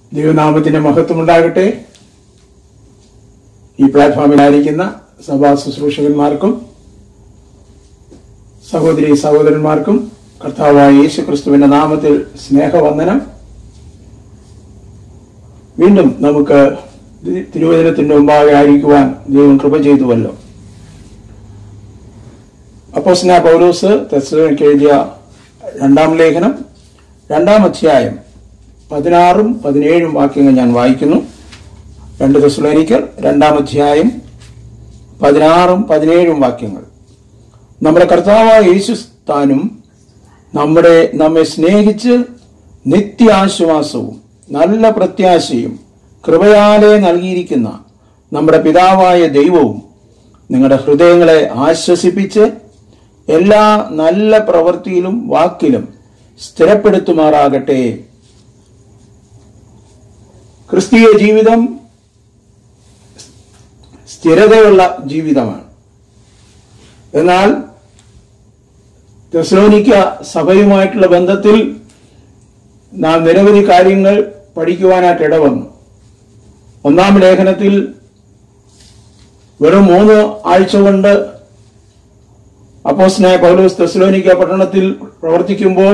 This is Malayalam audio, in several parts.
ദൈവനാമത്തിന്റെ മഹത്വമുണ്ടാകട്ടെ. ഈ പ്ലാറ്റ്ഫോമിലായിരിക്കുന്ന സഭാ ശുശ്രൂഷകന്മാർക്കും സഹോദരി സഹോദരന്മാർക്കും കർത്താവായ യേശു ക്രിസ്തുവിന്റെ നാമത്തിൽ സ്നേഹവന്ദനം. വീണ്ടും നമുക്ക് തിരുവചനത്തിന്റെ മുമ്പാകെ ആയിരിക്കുവാൻ ദൈവം കൃപ ചെയ്തുവല്ലോ. അപ്പോസ്തലനായ പൗലോസ് തെസ്സലോനിക്കർക്ക് എഴുതിയ രണ്ടാം ലേഖനം 2-ാം അധ്യായം 16ഉം 17ഉം വാക്യങ്ങൾ ഞാൻ വായിക്കുന്നു. 2 തെസ്സലോനിക്കർ 2-ാം അധ്യായം 16ഉം 17ഉം വാക്യങ്ങൾ. നമ്മുടെ കർത്താവായ യേശു താനും നമ്മെ സ്നേഹിച്ച് നിത്യാശ്വാസവും നല്ല പ്രത്യാശയും കൃപയാലെ നൽകിയിരിക്കുന്ന നമ്മുടെ പിതാവായ ദൈവവും നിങ്ങളുടെ ഹൃദയങ്ങളെ ആശ്വസിപ്പിച്ച് എല്ലാ നല്ല പ്രവൃത്തിയിലും വാക്കിലും സ്ഥിരപ്പെടുത്തുമാറാകട്ടെ. ക്രിസ്തീയ ജീവിതം സ്ഥിരതയുള്ള ജീവിതമാണ്. എന്നാൽ തെസ്സലോനിക്ക സഭയുമായിട്ടുള്ള ബന്ധത്തിൽ നാം നിരവധി കാര്യങ്ങൾ പഠിക്കുവാനായിട്ട് ഇടവന്നു. 1-ാം ലേഖനത്തിൽ വെറും 3 ആഴ്ച കൊണ്ട് അപ്പോസ്തലനായ പൗലോസ് തെസ്സലോനിക്ക പട്ടണത്തിൽ പ്രവർത്തിക്കുമ്പോൾ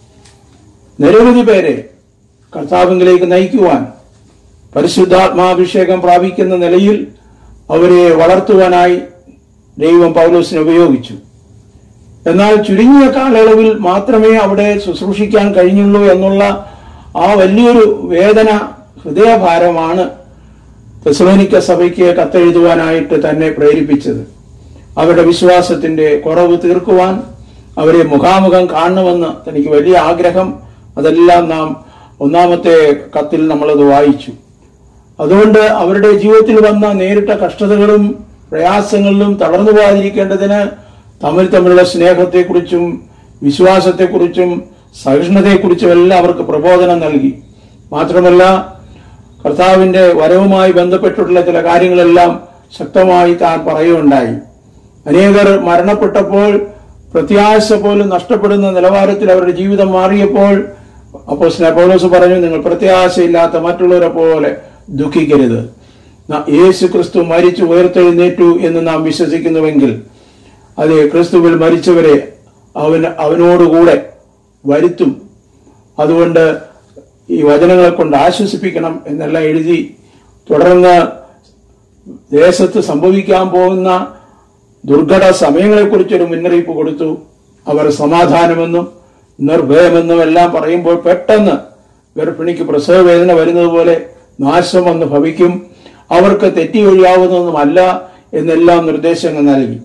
നിരവധി പേരെ കർത്താവിലേക്ക് നയിക്കുവാൻ പരിശുദ്ധാത്മാഭിഷേകം പ്രാപിക്കുന്ന നിലയിൽ അവരെ വളർത്തുവാനായി ദൈവം പൗലോസിനെ ഉപയോഗിച്ചു. എന്നാൽ ചുരുങ്ങിയ കാലയളവിൽ മാത്രമേ അവിടെ ശുശ്രൂഷിക്കാൻ കഴിഞ്ഞുള്ളൂ എന്നുള്ള ആ വലിയൊരു വേദന, ഹൃദയഭാരമാണ് തെസ്സലോനിക്ക സഭയ്ക്ക് കത്തെഴുതുവാനായിട്ട് തന്നെ പ്രേരിപ്പിച്ചത്. അവരുടെ വിശ്വാസത്തിന്റെ കുറവ് തീർക്കുവാൻ, അവരെ മുഖാമുഖം കാണണമെന്ന് തനിക്ക് വലിയ ആഗ്രഹം. അതെല്ലാം നാം 1-ാമത്തെ കത്തിൽ നമ്മളത് വായിച്ചു. അതുകൊണ്ട് അവരുടെ ജീവിതത്തിൽ വന്ന നേരിട്ട കഷ്ടതകളും പ്രയാസങ്ങളിലും തളർന്നു പോകാതിരിക്കേണ്ടതിന് തമ്മിലുള്ള സ്നേഹത്തെക്കുറിച്ചും വിശ്വാസത്തെക്കുറിച്ചും സഹിഷ്ണുതയെക്കുറിച്ചും എല്ലാം അവർക്ക് പ്രബോധനം നൽകി. മാത്രമല്ല, കർത്താവിന്റെ വരവുമായി ബന്ധപ്പെട്ടിട്ടുള്ള ചില കാര്യങ്ങളെല്ലാം ശക്തമായി താൻ പറയുകയുണ്ടായി. അനേകർ മരണപ്പെട്ടപ്പോൾ പ്രത്യാശ പോലും നഷ്ടപ്പെടുന്ന നിലവാരത്തിൽ അവരുടെ ജീവിതം മാറിയപ്പോൾ അപ്പോസ്തലനായ പൗലോസ് പറഞ്ഞു, നിങ്ങൾ പ്രത്യാശയില്ലാത്ത മറ്റുള്ളവരെ പോലെ ദുഃഖിക്കരുത്. യേശു ക്രിസ്തു മരിച്ചു ഉയർത്തെഴുന്നേറ്റു എന്ന് നാം വിശ്വസിക്കുന്നുവെങ്കിൽ അതെ, ക്രിസ്തുവിൽ മരിച്ചവരെ അവനോടുകൂടെ വരുത്തും. അതുകൊണ്ട് ഈ വചനങ്ങളെ കൊണ്ട് ആശ്വസിപ്പിക്കണം എന്നെല്ലാം എഴുതി തുടർന്ന് ദേശത്ത് സംഭവിക്കാൻ പോകുന്ന ദുർഘട സമയങ്ങളെക്കുറിച്ചൊരു മുന്നറിയിപ്പ് കൊടുത്തു. അവർ സമാധാനമെന്നും നിർഭയമെന്നും എല്ലാം പറയുമ്പോൾ പെട്ടെന്ന് ഗർഭിണിക്ക് പ്രസവ വേദന വരുന്നത് പോലെ നാശം വന്ന് ഭവിക്കും, അവർക്ക് തെറ്റി ഒഴിയാവുന്നതുമല്ല എന്നെല്ലാം നിർദ്ദേശങ്ങൾ നൽകി.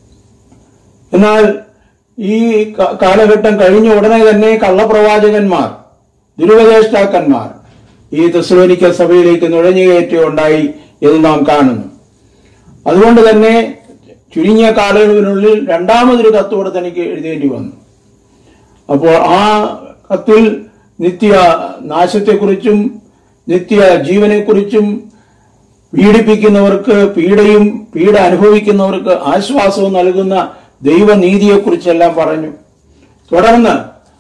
എന്നാൽ ഈ കാലഘട്ടം കഴിഞ്ഞ ഉടനെ തന്നെ കള്ളപ്രവാചകന്മാർ, ദുരുപദേഷ്ടാക്കന്മാർ ഈ തെസ്സലോനിക്ക സഭയിലേക്ക് നുഴഞ്ഞുകയറ്റുണ്ടായി എന്ന് നാം കാണുന്നു. അതുകൊണ്ട് തന്നെ ചുരുങ്ങിയ കാലയളവിനുള്ളിൽ 2-മതൊരു കത്തോടെ തനിക്ക് എഴുതേണ്ടി വന്നു. അപ്പോൾ ആ കത്തിൽ നിത്യ നാശത്തെക്കുറിച്ചും നിത്യ ജീവനെക്കുറിച്ചും പീഡിപ്പിക്കുന്നവർക്ക് പീഡ അനുഭവിക്കുന്നവർക്ക് ആശ്വാസവും നൽകുന്ന ദൈവനീതിയെക്കുറിച്ചെല്ലാം പറഞ്ഞു. തുടർന്ന്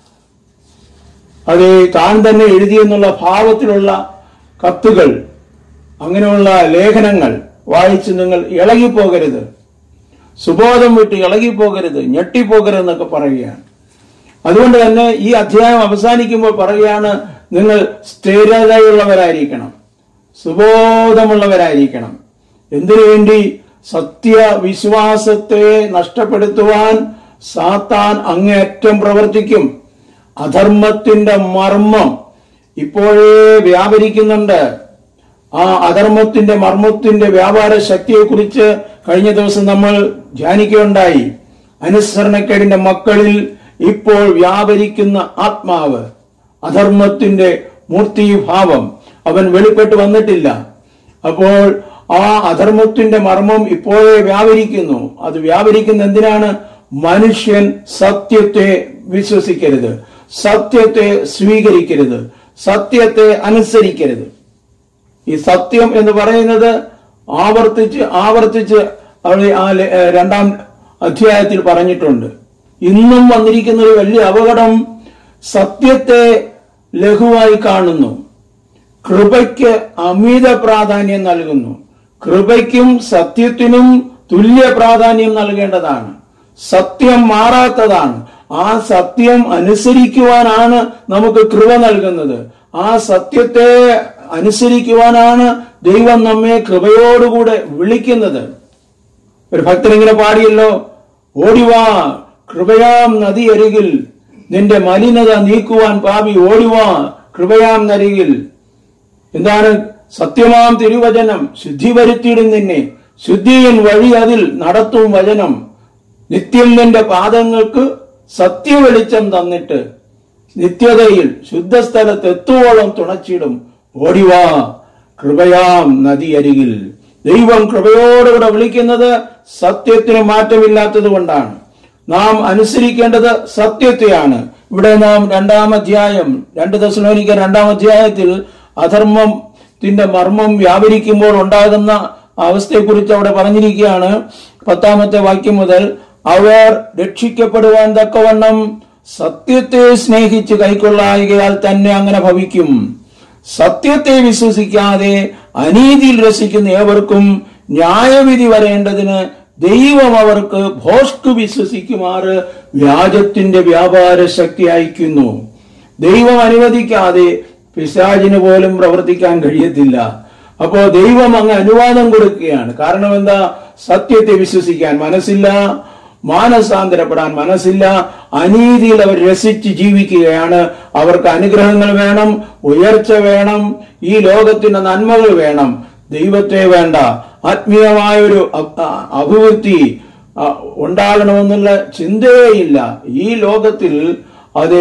അത് താൻ തന്നെ എഴുതിയെന്നുള്ള ഭാവത്തിലുള്ള കത്തുകൾ, അങ്ങനെയുള്ള ലേഖനങ്ങൾ വായിച്ച് നിങ്ങൾ ഇളകിപ്പോകരുത്, സുബോധം വിട്ട് ഇളകിപ്പോകരുത്, ഞെട്ടിപ്പോകരുതെന്നൊക്കെ പറയുകയാണ്. അതുകൊണ്ട് തന്നെ ഈ അധ്യായം അവസാനിക്കുമ്പോൾ പറയുകയാണ്, നിങ്ങൾ സ്ഥിരതയുള്ളവരായിരിക്കണം, സുബോധമുള്ളവരായിരിക്കണം. എന്തിനു വേണ്ടി? സത്യവിശ്വാസത്തെ നഷ്ടപ്പെടുത്തുവാൻ സാത്താൻ അങ്ങേയറ്റം പ്രവർത്തിക്കും. അധർമ്മത്തിന്റെ മർമ്മം ഇപ്പോഴേ വ്യാപരിക്കുന്നുണ്ട്. ആ അധർമ്മത്തിന്റെ മർമ്മത്തിന്റെ വ്യാപാര ശക്തിയെക്കുറിച്ച് കഴിഞ്ഞ ദിവസം നമ്മൾ ധ്യാനിക്കുകയുണ്ടായി. അനുസരണക്കേടിന്റെ മക്കളിൽ ഇപ്പോൾ വ്യാപരിക്കുന്ന ആത്മാവ്, അധർമ്മത്തിന്റെ മൂർത്തിഭാവം അവൻ വെളിപ്പെട്ട് വന്നിട്ടില്ല. അപ്പോൾ ആ അധർമ്മത്തിന്റെ മർമ്മം ഇപ്പോഴേ വ്യാപരിക്കുന്നു. അത് വ്യാപരിക്കുന്ന എന്തിനാണ്? മനുഷ്യൻ സത്യത്തെ വിശ്വസിക്കരുത്, സത്യത്തെ സ്വീകരിക്കരുത്, സത്യത്തെ അനുസരിക്കരുത്. ഈ സത്യം എന്ന് പറയുന്നത് ആവർത്തിച്ച് അവിടെ ആ 2-ാം അധ്യായത്തിൽ പറഞ്ഞിട്ടുണ്ട്. ഇന്നും വന്നിരിക്കുന്ന ഒരു വലിയ അപകടം സത്യത്തെ ലഘുവായി കാണുന്നു, കൃപയ്ക്ക് അമിത പ്രാധാന്യം നൽകുന്നു. കൃപയ്ക്കും സത്യത്തിനും തുല്യ പ്രാധാന്യം നൽകേണ്ടതാണ്. സത്യം മാറാത്തതാണ്. ആ സത്യം അനുസരിക്കുവാനാണ് നമുക്ക് കൃപ നൽകുന്നത്. ആ സത്യത്തെ അനുസരിക്കുവാനാണ് ദൈവം നമ്മെ കൃപയോടുകൂടെ വിളിക്കുന്നത്. ഒരു ഭക്തൻ ഇങ്ങനെ പാടിയല്ലോ, ഓടിവാ കൃപയാം നദി അരികിൽ, നിന്റെ മലിനത നീക്കുവാൻ പാപി ഓടിവാ കൃപയാം നരികിൽ. എന്താണ്? സത്യമാം തിരുവചനം ശുദ്ധി വരുത്തിയിടും നിന്നെ, ശുദ്ധിയൻ വഴി അതിൽ നടത്തും വചനം. നിത്യം നിന്റെ പാദങ്ങൾക്ക് സത്യവെളിച്ചം തന്നിട്ട്, നിത്യതയിൽ ശുദ്ധസ്ഥലത്ത് എത്തുവോളം തുണച്ചിടും. ഓടിവാ കൃപയാം നദി അരികിൽ. ദൈവം കൃപയോടുകൂടെ വിളിക്കുന്നത് സത്യത്തിന് മാറ്റമില്ലാത്തത് കൊണ്ടാണ്. നാം അനുസരിക്കേണ്ടത് സത്യത്തെയാണ്. ഇവിടെ നാം 2-ാം അധ്യായം 2 തെസ്സലോനിക്കർ 2-ാം അധ്യായത്തിൽ അധർമ്മത്തിന്റെ മർമ്മം വ്യാപരിക്കുമ്പോൾ ഉണ്ടാകുന്ന അവസ്ഥയെക്കുറിച്ച് അവിടെ പറഞ്ഞിരിക്കുകയാണ്. 10-ാമത്തെ വാക്യം മുതൽ, അവർ രക്ഷിക്കപ്പെടുവാൻ തക്കവണ്ണം സത്യത്തെ സ്നേഹിച്ച് കൈക്കൊള്ളായികയാൽ തന്നെ അങ്ങനെ ഭവിക്കും. സത്യത്തെ വിശ്വസിക്കാതെ അനീതിയിൽ രസിക്കുന്ന ഏവർക്കും ന്യായവിധി വരേണ്ടതിന് ദൈവം അവർക്ക് ഭോഷ്ക് വിശ്വസിക്കുമാറ് വ്യാജത്തിന്റെ വ്യാപാര ശക്തി അയക്കുന്നു. ദൈവം അനുവദിക്കാതെ പിശാചിന് പോലും പ്രവർത്തിക്കാൻ കഴിയത്തില്ല. അപ്പോ ദൈവം അങ്ങ് അനുവാദം കൊടുക്കുകയാണ്. കാരണം എന്താ? സത്യത്തെ വിശ്വസിക്കാൻ മനസ്സില്ല, മാനസാന്തരപ്പെടാൻ മനസ്സില്ല, അനീതിയിൽ അവർ രസിച്ച് ജീവിക്കുകയാണ്. അവർക്ക് അനുഗ്രഹങ്ങൾ വേണം, ഉയർച്ച വേണം, ഈ ലോകത്തിന്റെ നന്മകൾ വേണം, ദൈവത്തെ വേണ്ട. ആത്മീയമായൊരു അഭിവൃദ്ധി ഉണ്ടാകണമെന്നുള്ള ചിന്തയേയില്ല. ഈ ലോകത്തിൽ അതേ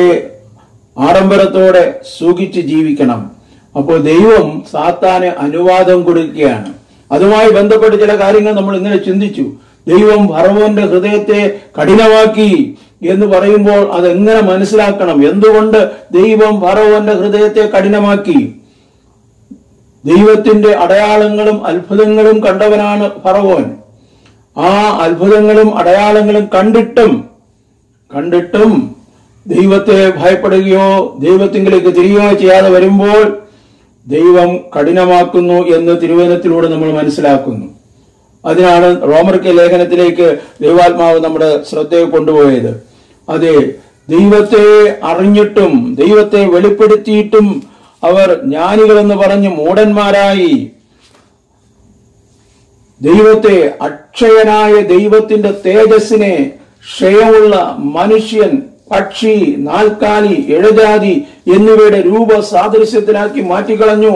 ആഡംബരത്തോടെ സുഖിച്ച് ജീവിക്കണം. അപ്പോൾ ദൈവം സാത്താന് അനുവാദം കൊടുക്കുകയാണ്. അതുമായി ബന്ധപ്പെട്ട് ചില കാര്യങ്ങൾ നമ്മൾ ഇങ്ങനെ ചിന്തിച്ചു. ദൈവം ഫറവോന്റെ ഹൃദയത്തെ കഠിനമാക്കി എന്ന് പറയുമ്പോൾ അതെങ്ങനെ മനസ്സിലാക്കണം? എന്തുകൊണ്ട് ദൈവം ഫറവോന്റെ ഹൃദയത്തെ കഠിനമാക്കി? ദൈവത്തിന്റെ അടയാളങ്ങളും അത്ഭുതങ്ങളും കണ്ടവനാണ് ഫറവോൻ. ആ അത്ഭുതങ്ങളും അടയാളങ്ങളും കണ്ടിട്ടും ദൈവത്തെ ഭയപ്പെടുകയോ ദൈവത്തിങ്കിലേക്ക് തിരികെയോ ചെയ്യാതെ വരുമ്പോൾ ദൈവം കഠിനമാക്കുന്നു എന്ന് തിരുവചനത്തിലൂടെ നമ്മൾ മനസ്സിലാക്കുന്നു. അതിനാണ് റോമർക്ക് ലേഖനത്തിലേക്ക് ദൈവാത്മാവ് നമ്മുടെ ശ്രദ്ധയെ കൊണ്ടുപോയത്. അതെ, ദൈവത്തെ അറിഞ്ഞിട്ടും ദൈവത്തെ വെളിപ്പെടുത്തിയിട്ടും അവർ ജ്ഞാനികളെന്ന് പറഞ്ഞ് മൂഢന്മാരായി. ദൈവത്തെ, അക്ഷയനായ ദൈവത്തിന്റെ തേജസ്സിനെ ക്ഷയമുള്ള മനുഷ്യൻ, പക്ഷി, നാൽക്കാലി, എഴുജാതി എന്നിവയുടെ രൂപ സാദൃശ്യത്തിലാക്കി മാറ്റിക്കളഞ്ഞു.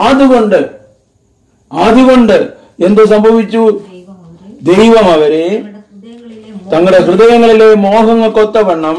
അതുകൊണ്ട് എന്ത് സംഭവിച്ചു? ദൈവം അവരെ തങ്ങളുടെ ഹൃദയങ്ങളിലെ മോഹങ്ങൾക്കൊത്തവണ്ണം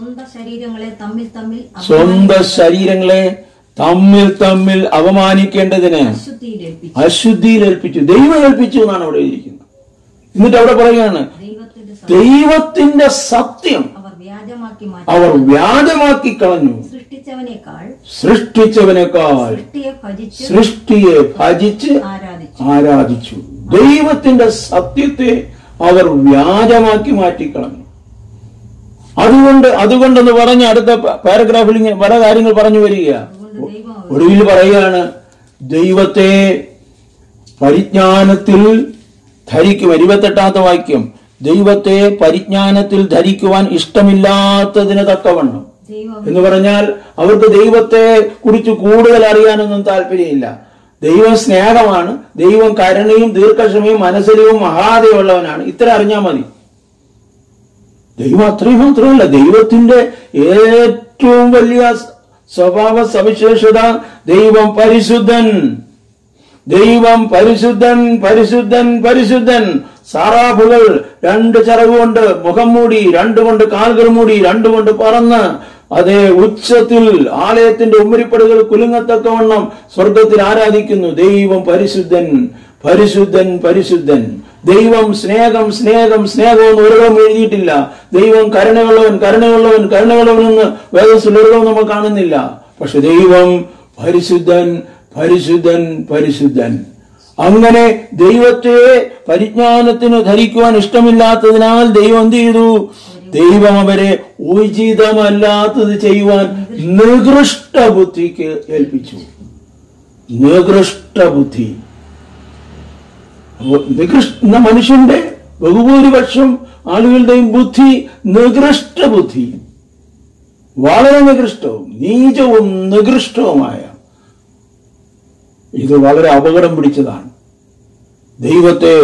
സ്വന്തം ശരീരങ്ങളെ തമ്മിൽ അവമാനിക്കേണ്ടതിന് അശുദ്ധിയിൽ ഏൽപ്പിച്ചു. ദൈവം ഏൽപ്പിച്ചു എന്നാണ് അവിടെ ഇരിക്കുന്നത്. എന്നിട്ട് അവിടെ പറയുകയാണ്, ദൈവത്തിന്റെ സത്യം അവർ വ്യാജമാക്കി കളഞ്ഞു. സൃഷ്ടിച്ചവനേക്കാൾ സൃഷ്ടിയെ ഭജിച്ച് ആരാധിച്ചു. ദൈവത്തിന്റെ സത്യത്തെ അവർ വ്യാജമാക്കി മാറ്റിക്കളഞ്ഞു. അതുകൊണ്ടെന്ന് പറഞ്ഞ് അടുത്ത പാരഗ്രാഫിൽ ഇങ്ങനെ പല കാര്യങ്ങൾ പറഞ്ഞു വരിക. ഒടുവിൽ പറയുകയാണ്, ദൈവത്തെ പരിജ്ഞാനത്തിൽ ധരിക്കും. 28ാമത്തെ വാക്യം, ദൈവത്തെ പരിജ്ഞാനത്തിൽ ധരിക്കുവാൻ ഇഷ്ടമില്ലാത്തതിന് തക്കവണ്ണം എന്ന് പറഞ്ഞാൽ അവർക്ക് ദൈവത്തെ കുറിച്ച് കൂടുതൽ അറിയാനൊന്നും താല്പര്യമില്ല. ദൈവം സ്നേഹമാണ്, ദൈവം കരുണയും ദീർഘക്ഷമയും മനസ്സിലും മഹാദയുള്ളവനാണ്. ഇത്ര അറിഞ്ഞാൽ മതി. ദൈവം അത്രയും മാത്രമല്ല, ദൈവത്തിന്റെ ഏറ്റവും വലിയ സ്വഭാവ സവിശേഷത ദൈവം പരിശുദ്ധൻ. ദൈവം പരിശുദ്ധൻ, പരിശുദ്ധൻ, പരിശുദ്ധൻ. സാറാഫുകൾ 2 ചിറകുകൊണ്ട് മുഖം മൂടി, 2 കൊണ്ട് കാലുകൾ മൂടി, 2 കൊണ്ട് പറന്ന് അതേ ഉച്ചത്തിൽ ആലയത്തിന്റെ ഉമ്മരിപ്പടികൾ കുലുങ്ങത്തക്കവണ്ണം സ്വർഗത്തിൽ ആരാധിക്കുന്നു. ദൈവം പരിശുദ്ധൻ, പരിശുദ്ധൻ, പരിശുദ്ധൻ. ദൈവം സ്നേഹം, സ്നേഹം, സ്നേഹമെന്ന് ഒരിടവും എഴുതിയിട്ടില്ല. ദൈവം കരുണയുള്ളവൻ, കരുണയുള്ളവൻ, കരുണയുള്ളവനെന്ന് വേദത്തിൽ ഒരിടവും നമ്മൾ കാണുന്നില്ല. പക്ഷെ ദൈവം പരിശുദ്ധൻ, പരിശുദ്ധൻ, പരിശുദ്ധൻ. അങ്ങനെ ദൈവത്തെ പരിജ്ഞാനത്തിന് ധരിക്കുവാൻ ഇഷ്ടമില്ലാത്തതിനാൽ ദൈവം എന്ത് ചെയ്തു? ദൈവം അവരെ ഉചിതമല്ലാത്തത് ചെയ്യുവാൻ നികൃഷ്ട ബുദ്ധിക്ക് ഏൽപ്പിച്ചു. നികൃഷ്ട ബുദ്ധി. മനുഷ്യന്റെ ബഹുഭൂരിപക്ഷം ആളുകളുടെയും ബുദ്ധി നികൃഷ്ട ബുദ്ധി, വളരെ നികൃഷ്ടവും നീചവും നികൃഷ്ടവുമായ, ഇത് വളരെ അപകടം പിടിച്ചതാണ്. ദൈവത്തെ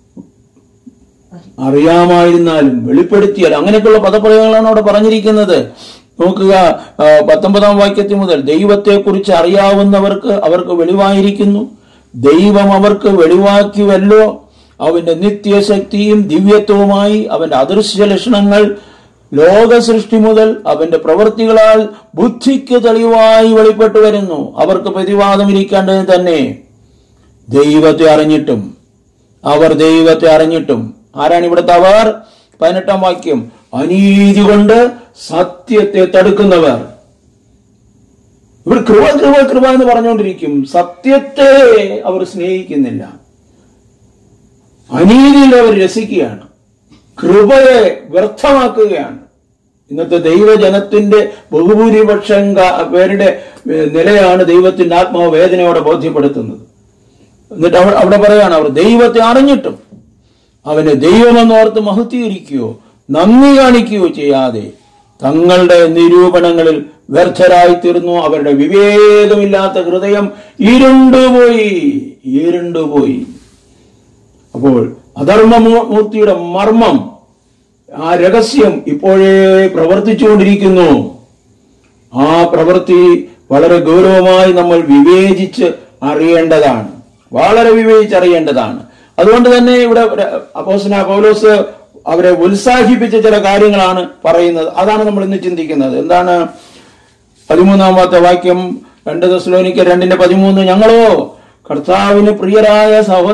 അറിയാമായിരുന്നാലും വെളിപ്പെടുത്തിയാൽ, അങ്ങനെയൊക്കെയുള്ള പദപ്രയോഗങ്ങളാണ് അവിടെ പറഞ്ഞിരിക്കുന്നത്. നോക്കുക, 19-ാം വാക്യത്തിൽ മുതൽ, ദൈവത്തെക്കുറിച്ച് അറിയാവുന്നവർക്ക് അവർക്ക് വെളിവായിരിക്കുന്നു, ദൈവം അവർക്ക് വെളിവാക്കിയല്ലോ. അവന്റെ നിത്യശക്തിയും ദിവ്യത്വവുമായി അവന്റെ അദൃശ്യ ലക്ഷണങ്ങൾ ലോക സൃഷ്ടി മുതൽ അവന്റെ പ്രവൃത്തികളാൽ ബുദ്ധിക്ക് തെളിവായി വെളിപ്പെട്ടു വരുന്നു. അവർക്ക് പ്രതിവാദമിരിക്കേണ്ടത് തന്നെ. ദൈവത്തെ അറിഞ്ഞിട്ടും, അവർ ദൈവത്തെ അറിഞ്ഞിട്ടും, ആരാണ് ഇവിടുത്തെ അവർ? 18-ാം വാക്യം, അനീതി കൊണ്ട് സത്യത്തെ തടുക്കുന്നവർ. ഇവർ കൃപ കൃപ കൃപ എന്ന് പറഞ്ഞുകൊണ്ടിരിക്കും, സത്യത്തെ അവർ സ്നേഹിക്കുന്നില്ല. അനീതിയിൽ അവർ രസിക്കുകയാണ്, കൃപയെ വ്യർത്ഥമാക്കുകയാണ്. ഇന്നത്തെ ദൈവജനത്തിന്റെ ബഹുഭൂരിപക്ഷം പേരുടെ നിലയാണ് ദൈവത്തിന്റെ ആത്മാവ് വേദനയോടെ ബോധ്യപ്പെടുത്തുന്നത്. എന്നിട്ട് അവിടെ പറയാണ്, അവർ ദൈവത്തെ അറിഞ്ഞിട്ടും അവനെ ദൈവമെന്നോർത്ത് മഹത്വീകരിക്കുകയോ നന്ദി കാണിക്കുകയോ ചെയ്യാതെ തങ്ങളുടെ നിരൂപണങ്ങളിൽ വ്യർത്ഥരായി തീർന്നു. അവരുടെ വിവേകമില്ലാത്ത ഹൃദയം ഇരുണ്ടുപോയി. അപ്പോൾ അധർമ്മമൂർത്തിയുടെ മർമ്മം, ആ രഹസ്യം ഇപ്പോഴേ പ്രവർത്തിച്ചുകൊണ്ടിരിക്കുന്നു. ആ പ്രവൃത്തി വളരെ ഗൗരവമായി നമ്മൾ വിവേചിച്ച് അറിയേണ്ടതാണ്, വളരെ വിവേചിച്ചറിയേണ്ടതാണ്. അതുകൊണ്ട് തന്നെ ഇവിടെ അപ്പോസ്തലനായ പൗലോസ് അവരെ ഉത്സാഹിപ്പിച്ച ചില കാര്യങ്ങളാണ് പറയുന്നത്. അതാണ് നമ്മൾ ഇന്ന് ചിന്തിക്കുന്നത്. എന്താണ്? 13-ാമത്തെ വാക്യം, 2 തെസ്സലോനിക്കർ 2:13, ഞങ്ങളോ കർത്താവിന് പ്രിയരായ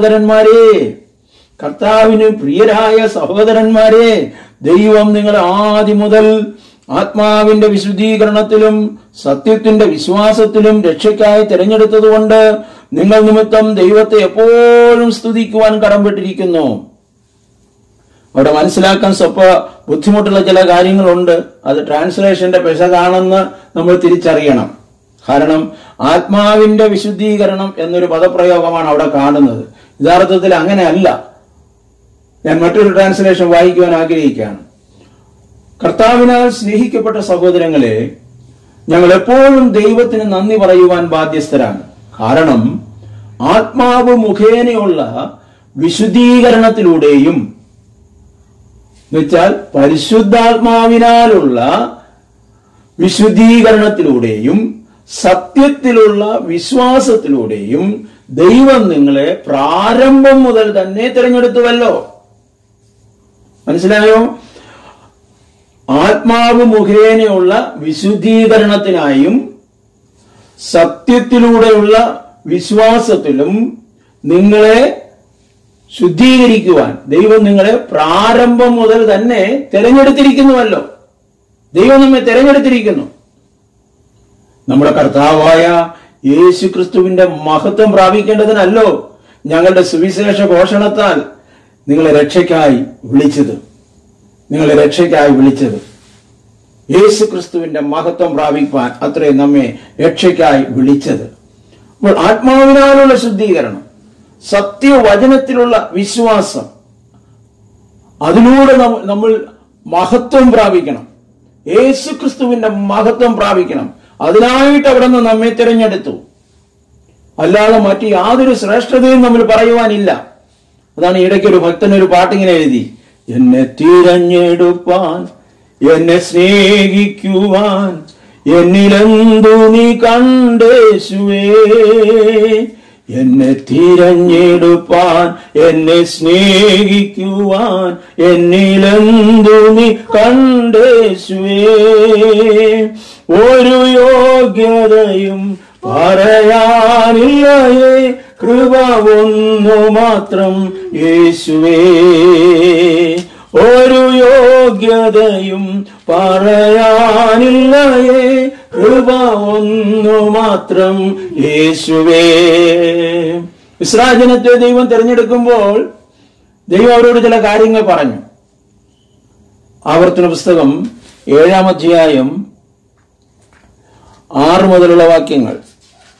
സഹോദരന്മാരെ, ദൈവം നിങ്ങളെ ആദ്യം മുതൽ ആത്മാവിന്റെ വിശുദ്ധീകരണത്തിലും സത്യത്തിന്റെ വിശ്വാസത്തിലും രക്ഷയ്ക്കായി തിരഞ്ഞെടുത്തതുകൊണ്ട് നിങ്ങൾ നിമിത്തം ദൈവത്തെ എപ്പോഴും സ്തുതിക്കുവാൻ കടംപെട്ടിരിക്കുന്നു. അവിടെ മനസ്സിലാക്കാൻ ബുദ്ധിമുട്ടുള്ള ചില കാര്യങ്ങളുണ്ട്. അത് ട്രാൻസ്ലേഷന്റെ പിശകാണെന്ന് നമ്മൾ തിരിച്ചറിയണം. കാരണം ആത്മാവിന്റെ വിശുദ്ധീകരണം എന്നൊരു പദപ്രയോഗമാണ് അവിടെ കാണുന്നത്. യഥാർത്ഥത്തിൽ അങ്ങനെയല്ല. ഞാൻ മറ്റൊരു ട്രാൻസ്ലേഷൻ വായിക്കുവാൻ ആഗ്രഹിക്കുകയാണ്. കർത്താവിനാൽ സ്നേഹിക്കപ്പെട്ട സഹോദരങ്ങളെ, ഞങ്ങൾ എപ്പോഴും ദൈവത്തിന് നന്ദി പറയുവാൻ ബാധ്യസ്ഥരാണ്. കാരണം ആത്മാവ് മുഖേനയുള്ള വിശുദ്ധീകരണത്തിലൂടെയും, എന്നുവെച്ചാൽ പരിശുദ്ധാത്മാവിനാലുള്ള വിശുദ്ധീകരണത്തിലൂടെയും സത്യത്തിലുള്ള വിശ്വാസത്തിലൂടെയും ദൈവം നിങ്ങളെ പ്രാരംഭം മുതൽ തന്നെ തിരഞ്ഞെടുത്തുവല്ലോ. മനസ്സിലായോ? ആത്മാവ് മുഖേനയുള്ള വിശുദ്ധീകരണത്തിനായും സത്യത്തിലൂടെയുള്ള വിശ്വാസത്തിലും നിങ്ങളെ ശുദ്ധീകരിക്കുവാൻ ദൈവം നിങ്ങളെ പ്രാരംഭം മുതൽ തന്നെ തിരഞ്ഞെടുത്തിരിക്കുന്നുവല്ലോ. ദൈവം നമ്മെ തിരഞ്ഞെടുത്തിരിക്കുന്നു. നമ്മുടെ കർത്താവായ യേശു ക്രിസ്തുവിന്റെ മഹത്വം പ്രാപിക്കേണ്ടതിനല്ലോ ഞങ്ങളുടെ സുവിശേഷ ഘോഷണത്താൽ നിങ്ങളെ രക്ഷയ്ക്കായി വിളിച്ചത്. യേശു ക്രിസ്തുവിന്റെ മഹത്വം പ്രാപിക്കാൻ അത്രേ നമ്മെ രക്ഷയ്ക്കായി വിളിച്ചത്. അപ്പോൾ ആത്മാവിനാലുള്ള ശുദ്ധീകരണം, സത്യവചനത്തിലുള്ള വിശ്വാസം, അതിലൂടെ നമ്മൾ മഹത്വം പ്രാപിക്കണം. യേശു ക്രിസ്തുവിന്റെ മഹത്വം പ്രാപിക്കണം. അതിനായിട്ട് അവിടെ നിന്ന് നമ്മെ തിരഞ്ഞെടുത്തു. അല്ലാതെ മറ്റു യാതൊരു ശ്രേഷ്ഠതയും നമ്മൾ പറയുവാനില്ല. അതാണ് ഇടയ്ക്കൊരു ഭക്തനൊരു പാട്ടിങ്ങനെ എഴുതി, എന്നെ തിരഞ്ഞെടുപ്പാൻ, എന്നെ സ്നേഹിക്കുവാൻ, എന്നിലെന്തു നീ കണ്ടേശുവേ. എന്നെ തിരഞ്ഞെടുപ്പാൻ, എന്നെ സ്നേഹിക്കുവാൻ, എന്നിലെന്തു നീ കണ്ടേശുവേ. ഒരു യോഗ്യതയും പറയാനില്ലയേ, കൃപ ഒന്നു മാത്രം യേശുവേ. ഒരു യോഗ്യതയും പറയാനില്ലയേ, കൃപ ഒന്നു മാത്രം യേശുവേ. ഇസ്രായേൽ ജനത്തെ ദൈവം തിരഞ്ഞെടുക്കുമ്പോൾ ദൈവം അവരോട് ചില കാര്യങ്ങൾ പറഞ്ഞു. ആവർത്തന പുസ്തകം 7-ാം അധ്യായം 6 മുതലുള്ള വാക്യങ്ങൾ.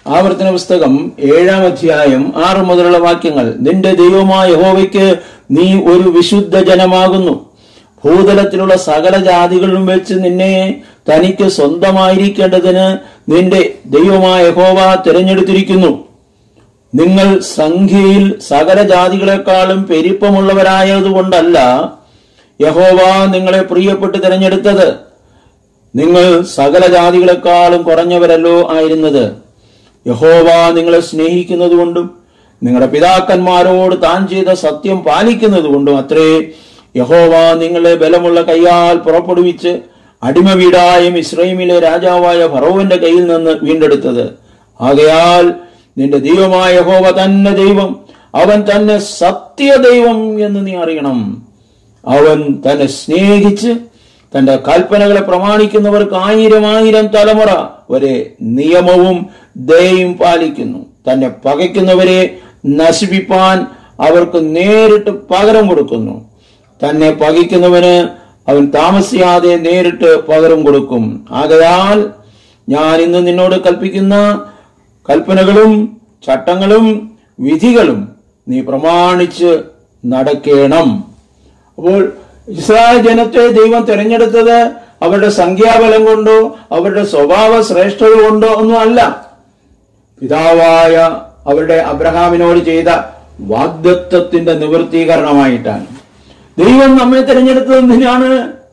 ആവർത്തന പുസ്തകം 7-ാം അധ്യായം 6 മുതലുള്ള വാക്യങ്ങൾ. നിന്റെ ദൈവമായ യഹോവയ്ക്ക് നീ ഒരു വിശുദ്ധ ജനമാകുന്നു. ഭൂതലത്തിലുള്ള സകല ജാതികളിലും വെച്ച് നിന്നെ തനിക്ക് സ്വന്തമായിരിക്കേണ്ടതിന് നിന്റെ ദൈവമായ യഹോവ തിരഞ്ഞെടുത്തിരിക്കുന്നു. നിങ്ങൾ സംഖ്യയിൽ സകല ജാതികളെക്കാളും പെരുപ്പമുള്ളവരായതുകൊണ്ടല്ല യഹോവ നിങ്ങളെ പ്രിയപ്പെട്ട് തിരഞ്ഞെടുത്തത്. നിങ്ങൾ സകല ജാതികളെക്കാളും കുറഞ്ഞവരല്ലോ ആയിരുന്നത്. യഹോവ നിങ്ങളെ സ്നേഹിക്കുന്നത് കൊണ്ടും നിങ്ങളുടെ പിതാക്കന്മാരോട് താൻ ചെയ്ത സത്യം പാലിക്കുന്നത് കൊണ്ടും അത്രേ യഹോവ നിങ്ങളെ ബലമുള്ള കൈയാൽ പുറപ്പെടുവിച്ച് അടിമ വീടായ മിസ്രയീമിലെ രാജാവായ ഫറവോന്റെ കയ്യിൽ നിന്ന് വീണ്ടെടുത്തത്. ആകയാൽ നിന്റെ ദൈവമായ യഹോവ തന്നെ ദൈവം, അവൻ തന്നെ സത്യദൈവം എന്ന് നീ അറിയണം. അവൻ തന്നെ സ്നേഹിച്ച് തന്റെ കൽപ്പനകളെ പ്രമാണിക്കുന്നവർക്ക് 1000 തലമുറ വരെ നിയമവും ദയയും പാലിക്കുന്നു. തന്നെ പകയ്ക്കുന്നവരെ നശിപ്പിപ്പാൻ അവർക്ക് നേരിട്ട് പകരം കൊടുക്കുന്നു. തന്നെ പകയ്ക്കുന്നവന് അവൻ താമസിയാതെ നേരിട്ട് പകരം കൊടുക്കും. ആകയാൽ ഞാൻ ഇന്ന് നിന്നോട് കൽപ്പിക്കുന്ന കൽപ്പനകളും ചട്ടങ്ങളും വിധികളും നീ പ്രമാണിച്ച് നടക്കേണം. അപ്പോൾ ഇസ്രായേൽ ജനത്തെ ദൈവം തിരഞ്ഞെടുത്തത് അവരുടെ സംഖ്യാബലം കൊണ്ടോ അവരുടെ സ്വഭാവ ശ്രേഷ്ഠത കൊണ്ടോ ഒന്നും അല്ല. പിതാവായ അവരുടെ അബ്രഹാമിനോട് ചെയ്ത വാഗ്ദത്തത്തിന്റെ നിവൃത്തീകരണമായിട്ടാണ്. ദൈവം നമ്മെ തിരഞ്ഞെടുത്തത് എന്തിനാണ്?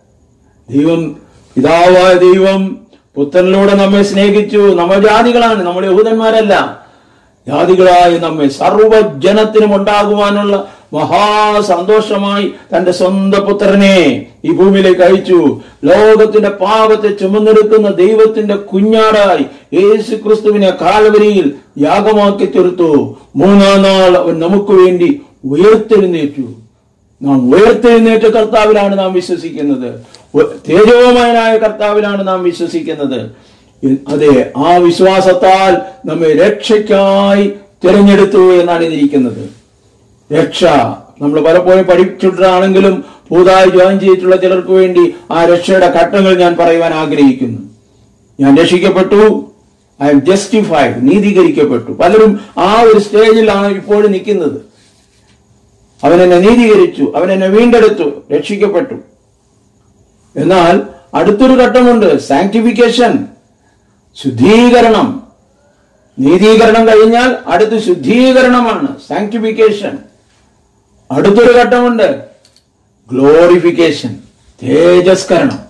പിതാവായ ദൈവം പുത്രനിലൂടെ നമ്മെ സ്നേഹിച്ചു. നമ്മൾ ജാതികളാണ്, നമ്മൾ യഹൂദന്മാരല്ല. ജാതികളായി നമ്മെ സർവ്വജനത്തിനും ഉണ്ടാകുവാനുള്ള മഹാസന്തോഷമായി തന്റെ സ്വന്തം പുത്രനെ ഈ ഭൂമിയിലേക്ക് അയച്ചു. ലോകത്തിന്റെ പാപത്തെ ചുമന്നെടുക്കുന്ന ദൈവത്തിന്റെ കുഞ്ഞാടായി യേശു ക്രിസ്തുവിനെ കാൽവരിയിൽ യാഗമാക്കി തീർത്തു. 3-ാം നാൾ അവൻ നമുക്ക് വേണ്ടി ഉയർത്തെഴുന്നേറ്റു. നാം ഉയർത്തെഴുന്നേറ്റ കർത്താവിലാണ് നാം വിശ്വസിക്കുന്നത്. തേജോമയനായ കർത്താവിലാണ് നാം വിശ്വസിക്കുന്നത്. അതെ, ആ വിശ്വാസത്താൽ നമ്മെ രക്ഷയ്ക്കായി തിരഞ്ഞെടുത്തു എന്നാണ് ഇതിരിക്കുന്നത്. രക്ഷ നമ്മൾ പലപ്പോഴും പഠിച്ചിട്ടാണെങ്കിലും പുതുതായി ജോയിൻ ചെയ്തിട്ടുള്ള ചിലർക്ക് വേണ്ടി ആ രക്ഷയുടെ ഘട്ടങ്ങൾ ഞാൻ പറയുവാൻ ആഗ്രഹിക്കുന്നു. ഞാൻ രക്ഷിക്കപ്പെട്ടു, ഐ എം ജസ്റ്റിഫൈഡ്, നീതീകരിക്കപ്പെട്ടു. പലരും ആ ഒരു സ്റ്റേജിലാണ് ഇപ്പോഴും നിൽക്കുന്നത്. അവൻ എന്നെ നീതീകരിച്ചു, അവൻ എന്നെ വീണ്ടെടുത്തു, രക്ഷിക്കപ്പെട്ടു. എന്നാൽ അടുത്തൊരു ഘട്ടമുണ്ട്, സാങ്ക്ടിഫിക്കേഷൻ, ശുദ്ധീകരണം. നീതീകരണം കഴിഞ്ഞാൽ അടുത്ത് ശുദ്ധീകരണമാണ്, സാങ്ക്ടിഫിക്കേഷൻ. അടുത്തൊരു ഘട്ടമുണ്ട്, ഗ്ലോറിഫിക്കേഷൻ, തേജസ്കരണം.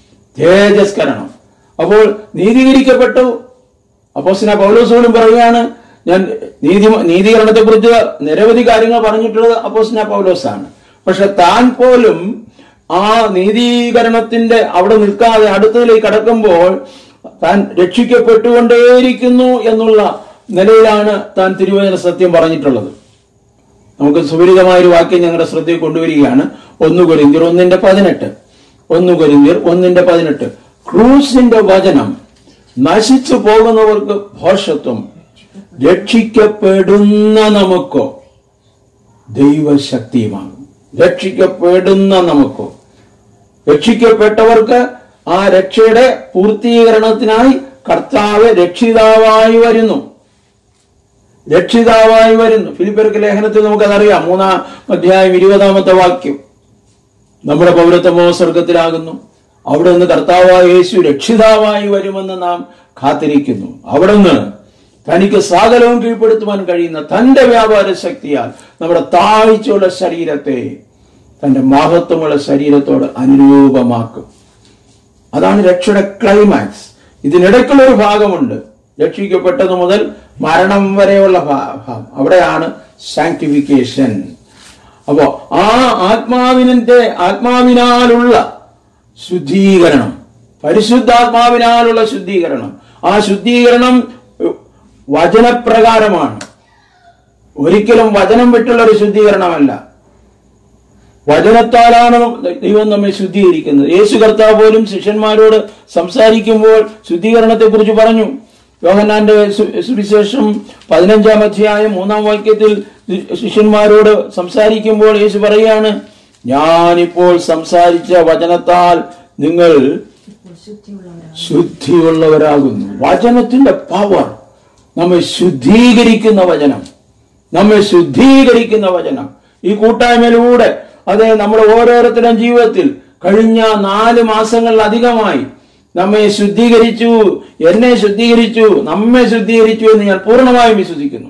അപ്പോൾ നീതീകരിക്കപ്പെട്ടു. അപ്പോസ്തലനായ പൗലോസ് പോലും പറയുകയാണ്, ഞാൻ നീതീകരണത്തെ കുറിച്ച് നിരവധി കാര്യങ്ങൾ പറഞ്ഞിട്ടുള്ളത് അപ്പോസ്തലനായ പൗലോസാണ്. പക്ഷെ താൻ പോലും ആ നീതീകരണത്തിന്റെ അവിടെ നിൽക്കാതെ അടുത്തതിലേക്ക് കടക്കുമ്പോൾ താൻ രക്ഷിക്കപ്പെട്ടുകൊണ്ടേയിരിക്കുന്നു എന്നുള്ള നിലയിലാണ് താൻ തിരുവചന സത്യം പറഞ്ഞിട്ടുള്ളത്. നമുക്ക് സുപരിതമായൊരു വാക്യം ഞങ്ങളുടെ ശ്രദ്ധയിൽ കൊണ്ടുവരികയാണ്. 1 കൊരിന്ത്യർ 1:18. 1 കൊരിന്ത്യർ 1:18. ക്രൂസിന്റെ വചനം നശിച്ചു പോകുന്നവർക്ക് ഭോഷത്വം, രക്ഷിക്കപ്പെടുന്ന നമുക്കോ ദൈവശക്തിയുമാകും. രക്ഷിക്കപ്പെടുന്ന നമുക്കോ, രക്ഷിക്കപ്പെട്ടവർക്ക് ആ രക്ഷയുടെ പൂർത്തീകരണത്തിനായി കർത്താവ് രക്ഷിതാവായി വരുന്നു. ഫിലിപ്പിയർക്ക് ലേഖനത്തിൽ നമുക്കതറിയാം. 3-ാം അധ്യായം 20-ാമത്തെ വാക്യം. നമ്മുടെ പൗരത്വമോ സ്വർഗത്തിലാകുന്നു, അവിടെ നിന്ന് കർത്താവായ യേശു രക്ഷിതാവായി വരുമെന്ന് നാം കാത്തിരിക്കുന്നു. അവിടെ നിന്ന് തനിക്ക് സകലവും കീഴ്പ്പെടുത്തുവാൻ കഴിയുന്ന തന്റെ വ്യാപാര ശക്തിയാൽ നമ്മുടെ താഴ്ചയുള്ള ശരീരത്തെ തന്റെ മഹത്വമുള്ള ശരീരത്തോട് അനുരൂപമാക്കും. അതാണ് രക്ഷയുടെ ക്ലൈമാക്സ്. ഇതിനിടയ്ക്കുള്ള ഒരു ഭാഗമുണ്ട്, രക്ഷിക്കപ്പെട്ടത് മുതൽ മരണം വരെയുള്ള ഭാഗം. അവിടെയാണ് സാങ്ക്ടിഫിക്കേഷൻ. അപ്പോ ആ ആത്മാവിനാലുള്ള ശുദ്ധീകരണം, പരിശുദ്ധാത്മാവിനാലുള്ള ശുദ്ധീകരണം, ആ ശുദ്ധീകരണം വചനപ്രകാരമാണ്. ഒരിക്കലും വചനം വിട്ടുള്ള ഒരു ശുദ്ധീകരണമല്ല. വചനത്താലാണ് ദൈവം നമ്മെ ശുദ്ധീകരിക്കുന്നത്. യേശു കർത്താവ് പോലും ശിഷ്യന്മാരോട് സംസാരിക്കുമ്പോൾ ശുദ്ധീകരണത്തെ കുറിച്ച് പറഞ്ഞു. യോഹന്നാന്റെ സുവിശേഷം 15-ാം അധ്യായം 3-ാം വാക്യത്തിൽ ശിഷ്യന്മാരോട് സംസാരിക്കുമ്പോൾ യേശു പറയാണ്, ഞാനിപ്പോൾ സംസാരിച്ച വചനത്താൽ നിങ്ങൾ ശുദ്ധിയുള്ളവരാകുന്നു. വചനത്തിന്റെ പവർ, നമ്മെ ശുദ്ധീകരിക്കുന്ന വചനം, നമ്മെ ശുദ്ധീകരിക്കുന്ന വചനം. ഈ കൂട്ടായ്മയിലൂടെ അതെ നമ്മുടെ ഓരോരുത്തരുടെയും ജീവിതത്തിൽ കഴിഞ്ഞ 4 മാസങ്ങളിലധികമായി നമ്മെ ശുദ്ധീകരിച്ചു, എന്നെ ശുദ്ധീകരിച്ചു, നമ്മെ ശുദ്ധീകരിച്ചു എന്ന് ഞാൻ പൂർണ്ണമായും വിശ്വസിക്കുന്നു.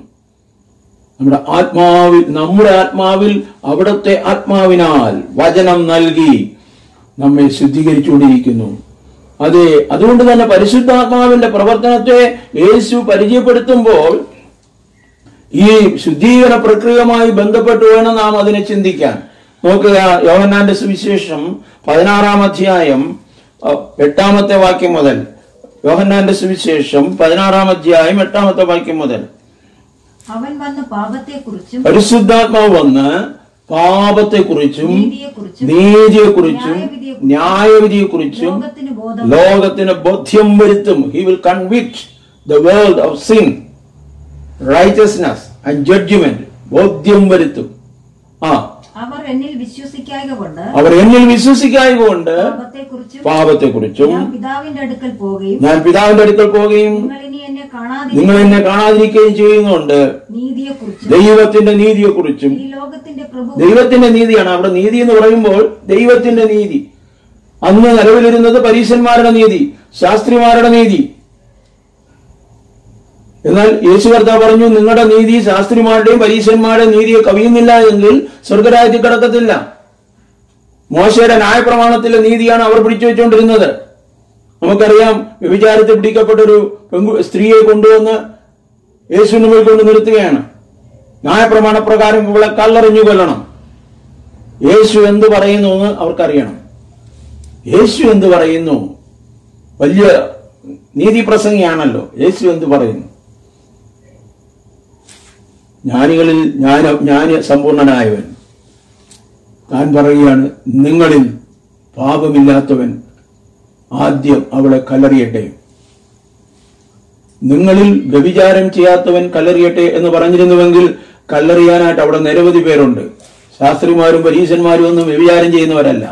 നമ്മുടെ ആത്മാവിൽ അവിടുത്തെ ആത്മാവിനാൽ വചനം നൽകി നമ്മെ ശുദ്ധീകരിച്ചുകൊണ്ടിരിക്കുന്നു. അതെ, അതുകൊണ്ട് തന്നെ പരിശുദ്ധാത്മാവിന്റെ പ്രവർത്തനത്തെ യേശു പരിചയപ്പെടുത്തുമ്പോൾ ഈ ശുദ്ധീകരണ പ്രക്രിയയുമായി ബന്ധപ്പെട്ട് വേണം നാം അതിനെ ചിന്തിക്കാൻ. നോക്കുക, യോഹന്നാന്റെ സുവിശേഷം 16-ാം അധ്യായം 8-ാമത്തെ വാക്യം മുതൽ. യോഹന്നാന്റെ സുവിശേഷം 16-ാം അധ്യായം 8-ാമത്തെ വാക്യം മുതൽ. അവൻ വന്ന് പാപത്തെക്കുറിച്ചും, പരിശുദ്ധാത്മാവ് വന്ന് പാപത്തെക്കുറിച്ചും നീതിയെക്കുറിച്ചും ന്യായവിധിയെക്കുറിച്ചും ലോകത്തിന് ബോധ്യം വരുത്തും. He will convict the world of sin, righteousness and judgment. ബോധ്യം വരുത്തും. അവർ എന്നിൽ വിശ്വസിക്കായകൊണ്ട് പാപത്തെക്കുറിച്ചും ഞാൻ പിതാവിന്റെ അടുക്കൽ പോവുകയും നിങ്ങൾ എന്നെ കാണാതിരിക്കുകയും ചെയ്യുന്നുണ്ട്. ദൈവത്തിന്റെ നീതിയെക്കുറിച്ചും, ദൈവത്തിന്റെ നീതിയാണ് അവിടെ നീതി എന്ന് പറയുമ്പോൾ ദൈവത്തിന്റെ നീതി. അന്ന് നിലവിലിരുന്നത് പരീശന്മാരുടെ നീതി, ശാസ്ത്രിമാരുടെ നീതി. എന്നാൽ യേശു കർത്താവ് പറഞ്ഞു, നിങ്ങളുടെ നീതി ശാസ്ത്രിമാരുടെയും പരീശന്മാരുടെയും നീതിയെ കവിയുന്നില്ല എങ്കിൽ സ്വർഗരാജ്യത്തിൽ കിടക്കത്തില്ല. മോശയുടെ ന്യായപ്രമാണത്തിലെ നീതിയാണ് അവർ പിടിച്ചു വെച്ചുകൊണ്ടിരുന്നത്. നമുക്കറിയാം, വ്യഭിചാരത്തിൽ പിടിക്കപ്പെട്ടൊരു സ്ത്രീയെ കൊണ്ടുവന്ന് യേശുവിന് മുമ്പിൽ കൊണ്ട് നിർത്തുകയാണ്. ന്യായപ്രമാണപ്രകാരം ഇവളെ കല്ലെറിഞ്ഞു കൊല്ലണം. യേശു എന്ത് പറയുന്നു എന്ന് അവർക്കറിയണം. യേശു എന്ത് പറയുന്നു? വലിയ നീതി പ്രസംഗിയാണല്ലോ. യേശു എന്ത് പറയുന്നു? ജ്ഞാനികളിൽ ജ്ഞാനി സമ്പൂർണനായവൻ താൻ പറയുകയാണ്, നിങ്ങളിൽ പാപമില്ലാത്തവൻ ആദ്യം അവളെ കല്ലെറിയട്ടെ. നിങ്ങളിൽ വ്യഭിചാരം ചെയ്യാത്തവൻ കല്ലെറിയട്ടെ എന്ന് പറഞ്ഞിരുന്നുവെങ്കിൽ കല്ലെറിയാനായിട്ട് അവിടെ നിരവധി പേരുണ്ട്. ശാസ്ത്രിമാരും പരീശന്മാരും ഒന്നും വ്യഭിചാരം ചെയ്യുന്നവരല്ല.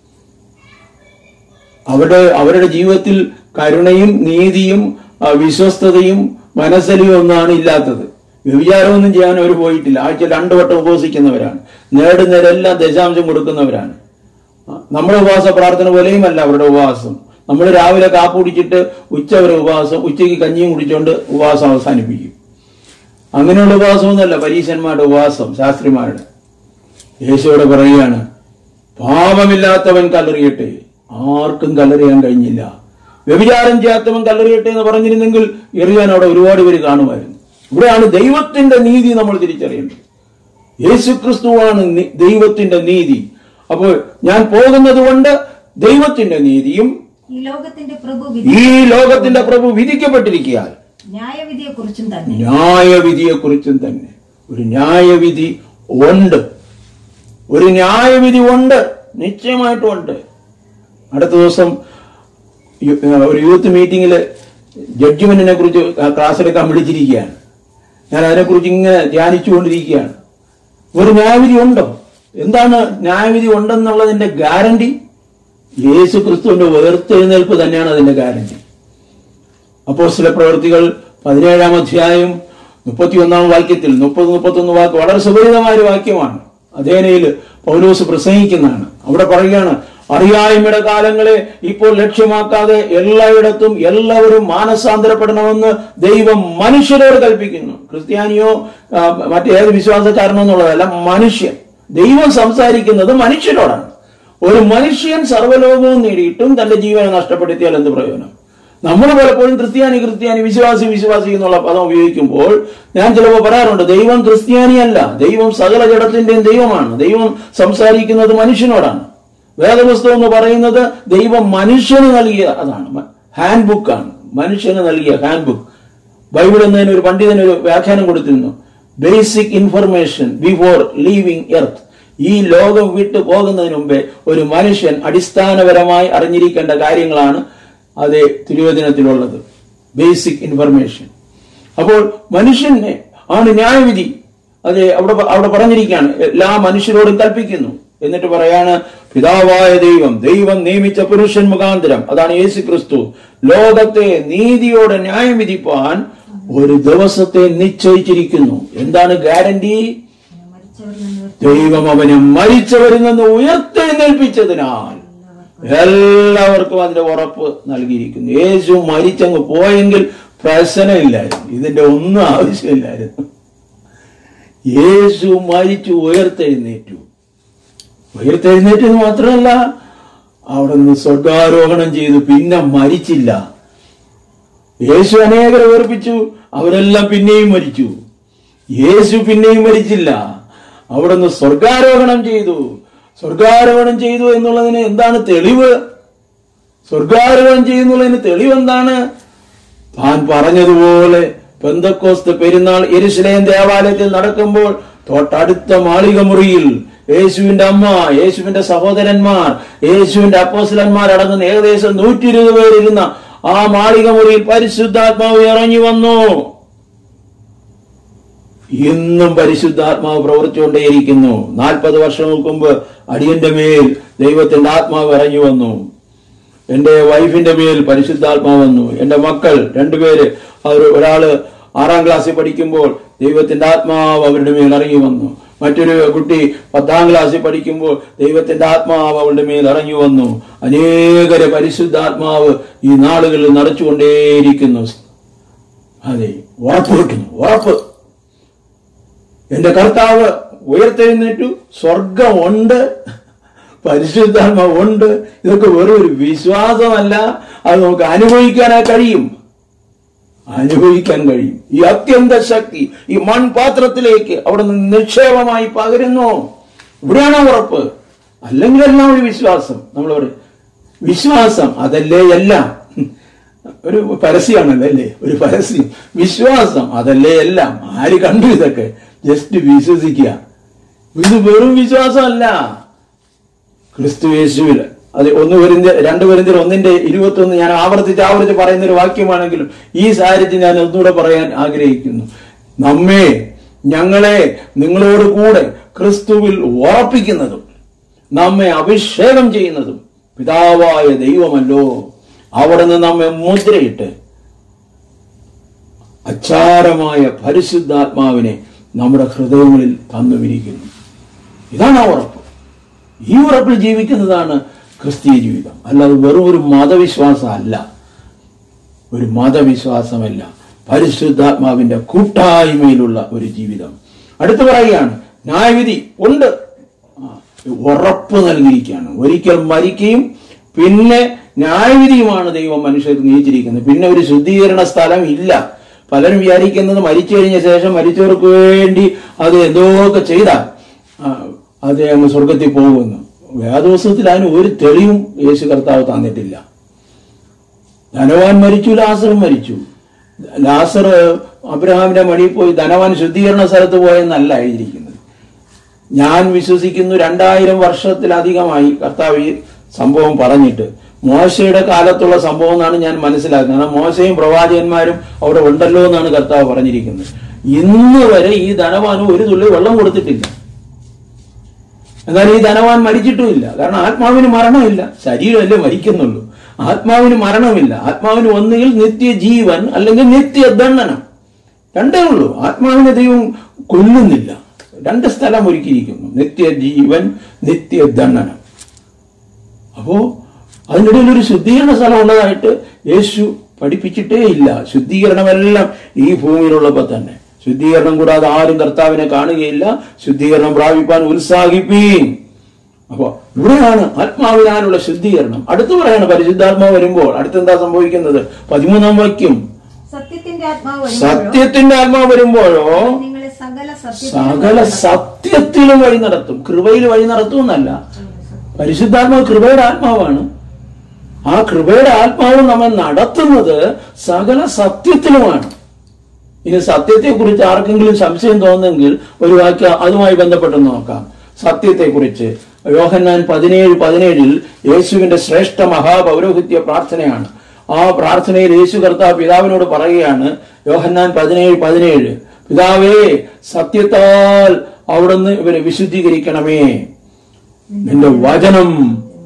അവരുടെ ജീവിതത്തിൽ കരുണയും നീതിയും വിശ്വസ്തതയും മനസ്സലിയും ഒന്നാണ് ഇല്ലാത്തത്. വ്യഭിചാരമൊന്നും ചെയ്യാൻ അവർ പോയിട്ടില്ല. ആഴ്ച 2 വട്ടം ഉപവസിക്കുന്നവരാണ്. നേടുന്നവരെല്ലാം ദശാംശം കൊടുക്കുന്നവരാണ്. നമ്മുടെ ഉപവാസ പ്രാർത്ഥന പോലെയുമല്ല അവരുടെ ഉപവാസം. നമ്മൾ രാവിലെ കാപ്പ് കുടിച്ചിട്ട് ഉച്ചവരെ ഉപവാസം, ഉച്ചയ്ക്ക് കഞ്ഞിയും കുടിച്ചുകൊണ്ട് ഉപവാസം അവസാനിപ്പിക്കും. അങ്ങനെയുള്ള ഉപവാസമൊന്നുമല്ല പരീശന്മാരുടെ ഉപവാസം, ശാസ്ത്രിമാരുടെ. യേശുവോട് പറയുകയാണ്, പാപമില്ലാത്തവൻ കല്ലെറിയട്ടെ. ആർക്കും കല്ലെറിയാൻ കഴിഞ്ഞില്ല. വ്യഭിചാരം ചെയ്യാത്തവൻ കല്ലെറിയട്ടെ എന്ന് പറഞ്ഞിരുന്നെങ്കിൽ എറിയാൻ അവിടെ ഒരുപാട് പേര് കാണുമായിരുന്നു. ഇവിടെയാണ് ദൈവത്തിന്റെ നീതി നമ്മൾ തിരിച്ചറിയേണ്ടത്. യേശുക്രിസ്തുവാണ് ദൈവത്തിന്റെ നീതി. അപ്പോൾ ഞാൻ പോകുന്നത് കൊണ്ട് ദൈവത്തിന്റെ നീതിയും ഈ ലോകത്തിന്റെ പ്രഭു വിധിക്കപ്പെട്ടിരിക്കുകയാൽ ന്യായവിധിയെക്കുറിച്ചും തന്നെ ഒരു ന്യായവിധി ഉണ്ട്. ഒരു ന്യായവിധി ഉണ്ട്, നിശ്ചയമായിട്ടും ഉണ്ട്. അടുത്ത ദിവസം ഒരു യൂത്ത് മീറ്റിംഗില് ജഡ്ജ്മെന്റിനെ കുറിച്ച് ക്ലാസ് എടുക്കാൻ വിളിച്ചിരിക്കുകയാണ്. ഞാൻ അതിനെക്കുറിച്ച് ഇങ്ങനെ ധ്യാനിച്ചുകൊണ്ടിരിക്കുകയാണ്. ഒരു ന്യായവിധി ഉണ്ടോ? എന്താണ് ന്യായവിധി ഉണ്ടെന്നുള്ളതിന്റെ ഗ്യാരണ്ടി? യേശു ക്രിസ്തുവിന്റെ ഉയർത്തെഴുന്നേൽപ്പ് തന്നെയാണ് അതിന്റെ ഗ്യാരണ്ടി. അപ്പോസ്തല പ്രവൃത്തികൾ 17-ാം അധ്യായം 31-ാം വാക്യത്തിൽ 30-31 വാക്ക് വളരെ സുപരിതമായ ഒരു വാക്യമാണ്. അഥേനയിൽ പൗലോസ് പ്രസംഗിക്കുന്നതാണ്. അവിടെ പറയുകയാണ്, അറിയായ്മയുടെ കാലങ്ങളെ ഇപ്പോൾ ലക്ഷ്യമാക്കാതെ എല്ലായിടത്തും എല്ലാവരും മാനസാന്തരപ്പെടണമെന്ന് ദൈവം മനുഷ്യരോട് കൽപ്പിക്കുന്നു. ക്രിസ്ത്യാനിയോ മറ്റേത് വിശ്വാസക്കാരനോ എന്നുള്ളതല്ല, മനുഷ്യൻ. ദൈവം സംസാരിക്കുന്നത് മനുഷ്യരോടാണ്. ഒരു മനുഷ്യൻ സർവ്വലോകവും നേടിയിട്ടും തന്റെ ജീവനെ നഷ്ടപ്പെടുത്തിയാൽ എന്ത് പ്രയോജനം? നമ്മൾ പലപ്പോഴും ക്രിസ്ത്യാനി വിശ്വാസി എന്നുള്ള പദം ഉപയോഗിക്കുമ്പോൾ ഞാൻ ചിലപ്പോൾ പറയാറുണ്ട്, ദൈവം ക്രിസ്ത്യാനിയല്ല, ദൈവം സകല ജഡത്തിന്റെയും ദൈവമാണ്. ദൈവം സംസാരിക്കുന്നത് മനുഷ്യനോടാണ്. വേദപുസ്തകം എന്ന് പറയുന്നത് ദൈവം മനുഷ്യന് നൽകിയ അതാണ്, ഹാൻഡ് ബുക്കാണ്. മനുഷ്യന് നൽകിയ ഹാൻഡ് ബുക്ക്. ബൈബിൾ എന്നതിന് ഒരു പണ്ഡിതന് ഒരു വ്യാഖ്യാനം കൊടുത്തിരുന്നു, basic information before leaving earth. ഈ ലോകം വിട്ടു പോകുന്നതിന് മുമ്പേ ഒരു മനുഷ്യൻ അടിസ്ഥാനപരമായി അറിഞ്ഞിരിക്കേണ്ട കാര്യങ്ങളാണ് അതേ തിരുവചനത്തിലുള്ളത്, ബേസിക് ഇൻഫർമേഷൻ. അപ്പോൾ മനുഷ്യനെ ആണ് ന്യായവിധി. അതെ, അവിടെ പറഞ്ഞിരിക്കുകയാണ്, എല്ലാ മനുഷ്യരോടും കൽപ്പിക്കുന്നു. എന്നിട്ട് പറയാണ്, പിതാവായ ദൈവം നിയമിച്ച പുരുഷൻ മുഖാന്തരം, അതാണ് യേശു ക്രിസ്തു, ലോകത്തെ നീതിയോടെ ന്യായം വിധിപ്പാൻ ഒരു ദിവസത്തെ നിശ്ചയിച്ചിരിക്കുന്നു. എന്താണ് ഗ്യാരണ്ടി? ദൈവം അവനെ മരിച്ചവരിൽ നിന്ന് ഉയർത്തെഴുന്നേൽപ്പിച്ചതിനാൽ എല്ലാവർക്കും അതിന്റെ ഉറപ്പ് നൽകിയിരിക്കുന്നു. യേശു മരിച്ചങ്ങ് പോയെങ്കിൽ പ്രശ്നമില്ലായിരുന്നു, ഇതിന്റെ ഒന്നും ആവശ്യമില്ലായിരുന്നു. യേശു മരിച്ചു, ഉയർത്തെഴുന്നേറ്റു. ഉയർത്തെഴുന്നേറ്റത് മാത്രമല്ല, അവിടെ നിന്ന് സ്വർഗാരോഹണം ചെയ്തു, പിന്നെ മരിച്ചില്ല. യേശു അനേകരെ ഉയർപ്പിച്ചു, അവരെല്ലാം പിന്നെയും മരിച്ചു. യേശു പിന്നെയും മരിച്ചില്ല, അവിടെ നിന്ന് സ്വർഗാരോഹണം ചെയ്തു. സ്വർഗാരോഹണം ചെയ്തു എന്നുള്ളതിന് എന്താണ് തെളിവ്? സ്വർഗാരോഹണം ചെയ്യുന്നുള്ളതിന് തെളിവ് എന്താണ്? താൻ പറഞ്ഞതുപോലെ പെന്തക്കോസ്ത് പെരുന്നാൾ യെരുശലേം ദേവാലയത്തിൽ നടക്കുമ്പോൾ തൊട്ടടുത്ത മാളിക മുറിയിൽ യേശുവിന്റെ അമ്മ, യേശുവിന്റെ സഹോദരന്മാർ, യേശുവിന്റെ അപ്പോസ്തലന്മാർ അടങ്ങുന്ന ഏകദേശം 120 പേരിരുന്ന ആ മാളിക മുറിയിൽ പരിശുദ്ധാത്മാവ് ഇറങ്ങി വന്നു. ഇന്നും പരിശുദ്ധാത്മാവ് പ്രവർത്തിച്ചുകൊണ്ടേയിരിക്കുന്നു. 40 വർഷങ്ങൾക്ക് മുമ്പ് അടിയന്റെ മേൽ ദൈവത്തിന്റെ ആത്മാവ് ഇറങ്ങി വന്നു. എന്റെ വൈഫിന്റെ മേൽ പരിശുദ്ധാത്മാവ് വന്നു. എന്റെ മക്കൾ 2 പേര്, ഒരാള് 6ാം ക്ലാസ്സിൽ പഠിക്കുമ്പോൾ ദൈവത്തിന്റെ ആത്മാവ് അവരുടെ മേൽ ഇറങ്ങി വന്നു. മറ്റൊരു കുട്ടി 10ാം ക്ലാസ്സിൽ പഠിക്കുമ്പോൾ ദൈവത്തിന്റെ ആത്മാവ് അവളുടെ മേൽ ഇറങ്ങി വന്നു. അനേകരെ പരിശുദ്ധാത്മാവ് ഈ നാളുകളിൽ നിറച്ചുകൊണ്ടേയിരിക്കുന്നു. അതെ, ഉറപ്പ് കിട്ടുന്നു, ഉറപ്പ്. എന്റെ കർത്താവ് ഉയർത്തെഴുന്നേറ്റു, സ്വർഗമുണ്ട്, പരിശുദ്ധാത്മാവ് ഉണ്ട്. ഇതൊക്കെ വെറും ഒരു വിശ്വാസമല്ല, അത് നമുക്ക് അനുഭവിക്കാനായി കഴിയും, അനുഭവിക്കാൻ കഴിയും. ഈ അത്യന്ത ശക്തി ഈ മൺപാത്രത്തിലേക്ക് അവിടെ നിന്ന് നിക്ഷേപമായി പകരുന്നു. ഇവിടെയാണ് ഉറപ്പ്. അല്ലെങ്കിൽ എല്ലാം ഒരു വിശ്വാസം. നമ്മൾ പറയും വിശ്വാസം അതല്ലേ എല്ലാം, ഒരു പരസ്യമാണല്ലോ അല്ലേ, ഒരു പരസ്യം. വിശ്വാസം അതല്ലേ എല്ലാം. ആര് കണ്ടു ഇതൊക്കെ? ജസ്റ്റ് വിശ്വസിക്കുക. ഇത് വെറും വിശ്വാസമല്ല. ക്രിസ്തു യേശുവിൽ, അത് 2 കൊരിന്ത്യർ 1:21 ഞാൻ ആവർത്തിച്ച് പറയുന്ന ഒരു വാക്യമാണെങ്കിലും ഈ സാഹചര്യത്തിൽ ഞാൻ ഒന്നുകൂടെ പറയാൻ ആഗ്രഹിക്കുന്നു. ഞങ്ങളെ നിങ്ങളോട് കൂടെ ക്രിസ്തുവിൽ ഉറപ്പിക്കുന്നതും നമ്മെ അഭിഷേകം ചെയ്യുന്നതും പിതാവായ ദൈവമല്ലോ. അവിടെ നിന്ന് നമ്മെ മുദ്രയിട്ട് അച്ചാരമായ പരിശുദ്ധാത്മാവിനെ നമ്മുടെ ഹൃദയങ്ങളിൽ തന്നുവിരിക്കുന്നു. ഇതാണ് ആ ഉറപ്പ്. ഈ ഉറപ്പിൽ ജീവിക്കുന്നതാണ് ക്രിസ്തീയ ജീവിതം. അല്ലാതെ വെറും ഒരു മതവിശ്വാസം അല്ല, ഒരു മതവിശ്വാസമല്ല, പരിശുദ്ധാത്മാവിന്റെ കൂട്ടായ്മയിലുള്ള ഒരു ജീവിതം. അടുത്ത് പറയുകയാണ്, ന്യായവിധി ഉണ്ട്, ഉറപ്പ് നൽകിയിരിക്കുകയാണ്. ഒരിക്കൽ മരിക്കുകയും പിന്നെ ന്യായവിധിയുമാണ് ദൈവം മനുഷ്യർക്ക് നിയമിച്ചിരിക്കുന്നത്. പിന്നെ ഒരു ശുദ്ധീകരണ സ്ഥലം ഇല്ല. പലരും വിചാരിക്കുന്നത് മരിച്ചു കഴിഞ്ഞ ശേഷം മരിച്ചവർക്ക് വേണ്ടി അത് എന്തൊക്കെ ചെയ്താൽ അത് അങ്ങ് സ്വർഗത്തിൽ പോകുമെന്ന്. വേദപുസ്തകത്തിൽ അതിന് ഒരു തെളിവും യേശു കർത്താവ് തന്നിട്ടില്ല. ധനവാൻ മരിച്ചു, ലാസറും മരിച്ചു. ലാസർ അബ്രഹാമിന്റെ മടിയിൽ പോയി, ധനവാൻ ശുദ്ധീകരണ സ്ഥലത്ത് പോയെന്നല്ല എഴുതിയിരിക്കുന്നത്. ഞാൻ വിശ്വസിക്കുന്നു 2000 വർഷത്തിലധികമായി കർത്താവ് ഈ സംഭവം പറഞ്ഞിട്ട്. മോശയുടെ കാലത്തുള്ള സംഭവം എന്നാണ് ഞാൻ മനസ്സിലാക്കുന്നത്. കാരണം മോശയും പ്രവാചകന്മാരും അവിടെ ഉണ്ടല്ലോ എന്നാണ് കർത്താവ് പറഞ്ഞിരിക്കുന്നത്. ഇന്ന് വരെ ഈ ധനവാന് ഒരു തുള്ളി വെള്ളം കൊടുത്തിട്ടില്ല. എന്നാൽ ഈ ധനവാൻ മരിച്ചിട്ടുമില്ല. കാരണം ആത്മാവിന് മരണമില്ല, ശരീരമല്ലേ മരിക്കുന്നുള്ളൂ. ആത്മാവിന് മരണമില്ല. ആത്മാവിന് ഒന്നുകിൽ നിത്യജീവൻ അല്ലെങ്കിൽ നിത്യദണ്ഡനം, രണ്ടേ ഉള്ളൂ. ആത്മാവിനെ ദൈവം കൊല്ലുന്നില്ല. 2 സ്ഥലം ഒരുക്കിയിരിക്കുന്നു, നിത്യജീവൻ, നിത്യദണ്ഡനം. അപ്പോ അതിനിടയിൽ ഒരു ശുദ്ധീകരണ സ്ഥലം ഉള്ളതായിട്ട് യേശു പഠിപ്പിച്ചിട്ടേ ഇല്ല. ശുദ്ധീകരണമെല്ലാം ഈ ഭൂമിയിലുള്ളപ്പോ തന്നെ. ശുദ്ധീകരണം കൂടാതെ ആരും കർത്താവിനെ കാണുകയില്ല. ശുദ്ധീകരണം പ്രാപിപ്പാൻ ഉത്സാഹിപ്പീൻ. അപ്പൊ ഇവിടെയാണ് ആത്മാവിനാലുള്ള ശുദ്ധീകരണം. അടുത്ത് പറയാണ് പരിശുദ്ധാത്മാവ് വരുമ്പോൾ അടുത്തെന്താ സംഭവിക്കുന്നത്? 13ാം വാക്യം, സത്യത്തിന്റെ ആത്മാവ് വരുമ്പോഴോ സകല സത്യത്തിലും വഴി നടത്തും. കൃപയിൽ വഴി നടത്തും എന്നല്ല, പരിശുദ്ധാത്മാവ് കൃപയുടെ ആത്മാവാണ്. ആ കൃപയുടെ ആത്മാവ് നമ്മെ നടത്തുന്നത് സകല സത്യത്തിലുമാണ്. ഇനി സത്യത്തെക്കുറിച്ച് ആർക്കെങ്കിലും സംശയം തോന്നുന്നെങ്കിൽ ഒരു വാക്യം അതുമായി ബന്ധപ്പെട്ടെന്ന് നോക്കാം. സത്യത്തെക്കുറിച്ച് യോഹന്നാൻ 17:17 യേശുവിന്റെ ശ്രേഷ്ഠ മഹാപൗരോഹിത്യ പ്രാർത്ഥനയാണ്. ആ പ്രാർത്ഥനയിൽ യേശു കർത്താവ് പിതാവിനോട് പറയുകയാണ്, യോഹന്നാൻ 17:17, പിതാവേ, സത്യത്താൽ അവിടുന്ന് ഇവരെ വിശുദ്ധീകരിക്കണമേ, നിന്റെ വചനം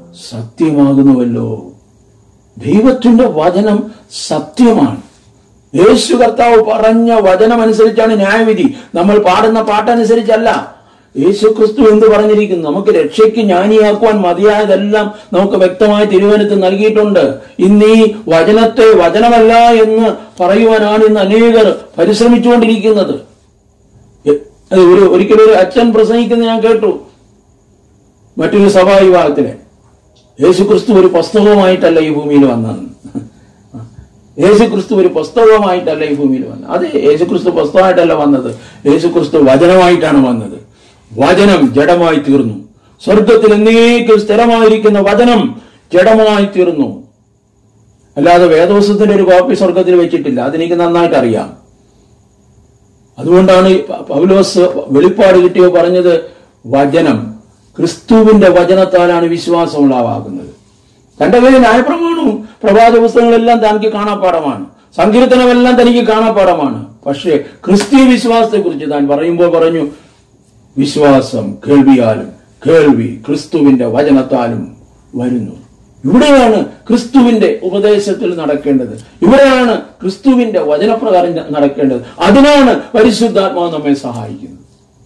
സത്യമാകുന്നുവല്ലോ. ദൈവത്തിന്റെ വചനം സത്യമാണ്. യേശു കർത്താവ് പറഞ്ഞ വചനമനുസരിച്ചാണ് ന്യായവിധി. നമ്മൾ പാടുന്ന പാട്ടനുസരിച്ചല്ല. യേശു ക്രിസ്തു എന്ത് പറഞ്ഞിരിക്കുന്നു? നമുക്ക് രക്ഷയ്ക്ക് ജ്ഞാനിയാക്കുവാൻ മതിയായതെല്ലാം നമുക്ക് വ്യക്തമായി തിരുവചനത്തിൽ നൽകിയിട്ടുണ്ട്. ഇന്ന് ഈ വചനത്തെ വചനമല്ല എന്ന് പറയുവാനാണ് ഇന്ന് അനേകർ പരിശ്രമിച്ചുകൊണ്ടിരിക്കുന്നത്. ഒരിക്കലും ഒരു അച്ഛൻ പ്രസംഗിക്കുന്നത് ഞാൻ കേട്ടു മറ്റൊരു സഭാ വിഭാഗത്തിലെ. യേശു ക്രിസ്തു ഒരു പുസ്തകവുമായിട്ടല്ല ഈ ഭൂമിയിൽ വന്നത്. യേശു ക്രിസ്തു ഒരു പുസ്തകവുമായിട്ടല്ല ഈ ഭൂമിയിൽ വന്നത്. അത് യേശു ക്രിസ്തു പുസ്തകമായിട്ടല്ല വന്നത്, യേശു ക്രിസ്തു വചനമായിട്ടാണ് വന്നത്. വചനം ജഡമായി തീർന്നു. സ്വർഗത്തിൽ എന്നേക്കും സ്ഥിരമായിരിക്കുന്ന വചനം ജഡമായി തീർന്നു. അല്ലാതെ വേദപുസ്തകത്തിന്റെ ഒരു കോപ്പി സ്വർഗത്തിൽ വെച്ചിട്ടില്ല. അതെനിക്ക് നന്നായിട്ട് അറിയാം. അതുകൊണ്ടാണ് പൗലോസ് വെളിപ്പാട് കിട്ടിയോ പറഞ്ഞത്, വചനം, ക്രിസ്തുവിന്റെ വചനത്താലാണ് വിശ്വാസം ഉളവാകുന്നത്. തന്റെ കയ്യിൽ ന്യായപ്രമാണവും പ്രവാചക പുസ്തകങ്ങളെല്ലാം തനിക്ക് കാണാപ്പാടമാണ്, സങ്കീർത്തനമെല്ലാം തനിക്ക് കാണാപ്പാടമാണ്. പക്ഷേ ക്രിസ്തീയ വിശ്വാസത്തെ കുറിച്ച് താൻ പറയുമ്പോൾ പറഞ്ഞു, വിശ്വാസം കേൾവിയാലും കേൾവി ക്രിസ്തുവിന്റെ വചനത്താലും വരുന്നു. ഇവിടെയാണ് ക്രിസ്തുവിന്റെ ഉപദേശത്തിൽ നടക്കേണ്ടത്. ഇവിടെയാണ് ക്രിസ്തുവിന്റെ വചനപ്രകാരം നടക്കേണ്ടത്. അതിനാണ് പരിശുദ്ധാത്മാവ് നമ്മെ സഹായിക്കുന്നത്.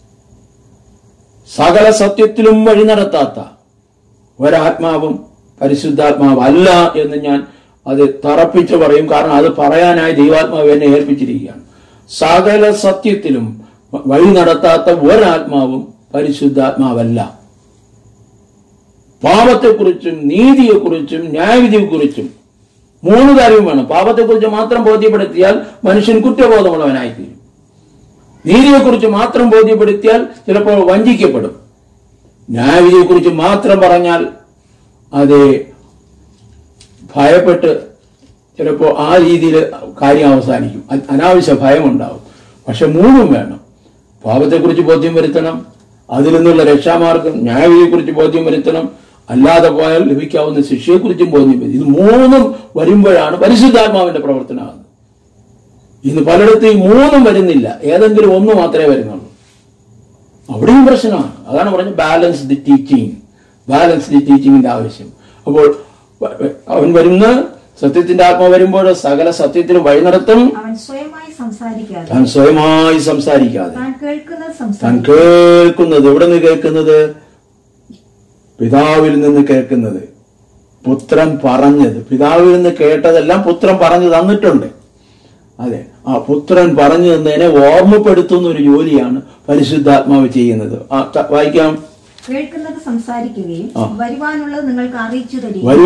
സകല സത്യത്തിലും വഴി നടത്താത്ത ഒരാത്മാവും പരിശുദ്ധാത്മാവ് അല്ല എന്ന് ഞാൻ അത് തറപ്പിച്ച് പറയും. കാരണം അത് പറയാനായി ദൈവാത്മാവ് എന്നെ ഏൽപ്പിച്ചിരിക്കുകയാണ്. സകല സത്യത്തിലും വഴി നടത്താത്ത ഒരാത്മാവും പരിശുദ്ധാത്മാവല്ല. പാപത്തെക്കുറിച്ചും നീതിയെക്കുറിച്ചും ന്യായവിധിയെക്കുറിച്ചും 3 കാര്യം വേണം. പാപത്തെക്കുറിച്ച് മാത്രം ബോധ്യപ്പെടുത്തിയാൽ മനുഷ്യൻ കുറ്റബോധമുള്ളവനായിത്തീരും. നീതിയെക്കുറിച്ച് മാത്രം ബോധ്യപ്പെടുത്തിയാൽ ചിലപ്പോൾ വഞ്ചിക്കപ്പെടും. ന്യായവിധിയെക്കുറിച്ച് മാത്രം പറഞ്ഞാൽ അത് ഭയപ്പെട്ട് ചിലപ്പോൾ ആ രീതിയിൽ കാര്യം അവസാനിക്കും. അനാവശ്യ ഭയമുണ്ടാവും. പക്ഷെ 3 വേണം. പാപത്തെക്കുറിച്ച് ബോധ്യം വരുത്തണം, അതിൽ നിന്നുള്ള രക്ഷാമാർഗം, ന്യായവിധിയെക്കുറിച്ച് ബോധ്യം വരുത്തണം, അല്ലാതെ പോയാൽ ലഭിക്കാവുന്ന ശിക്ഷയെക്കുറിച്ചും ബോധ്യം വരും. ഇത് 3 വരുമ്പോഴാണ് പരിശുദ്ധാത്മാവിന്റെ പ്രവർത്തനമാകുന്നത്. ഇന്ന് പലയിടത്തും ഈ 3 വരുന്നില്ല, ഏതെങ്കിലും 1 മാത്രമേ വരുന്നുള്ളൂ. അവിടെയും പ്രശ്നമാണ്. അതാണ് പറഞ്ഞത് ബാലൻസ്ഡ് ടീച്ചിങ്, ബാലൻസ്ഡ് ടീച്ചിങ്ങിന്റെ ആവശ്യം. അപ്പോൾ അവൻ വരുന്ന സത്യത്തിന്റെ ആത്മാവ് വരുമ്പോൾ സകല സത്യത്തിലും വഴി നടത്തും. അവൻ സ്വയമായി സംസാരിക്കാതെ, താൻ സ്വയമായി സംസാരിക്കാതെ, താൻ കേൾക്കുന്നത്. എവിടെ നിന്ന് കേൾക്കുന്നത്? പിതാവിൽ നിന്ന് കേൾക്കുന്നത്. പുത്രൻ പറഞ്ഞത്, പിതാവിൽ നിന്ന് കേട്ടതെല്ലാം പുത്രൻ പറഞ്ഞു തന്നിട്ടുണ്ട്. അതെ, ആ പുത്രൻ പറഞ്ഞു തന്നതിനെ ഓർമ്മപ്പെടുത്തുന്ന ഒരു ജോലിയാണ് പരിശുദ്ധാത്മാവ് ചെയ്യുന്നത്. വായിക്കാം. കേൾക്കുന്നത് സംസാരിക്കുകയും വരുവാനുള്ളത് നിങ്ങൾക്ക് അറിയിച്ചു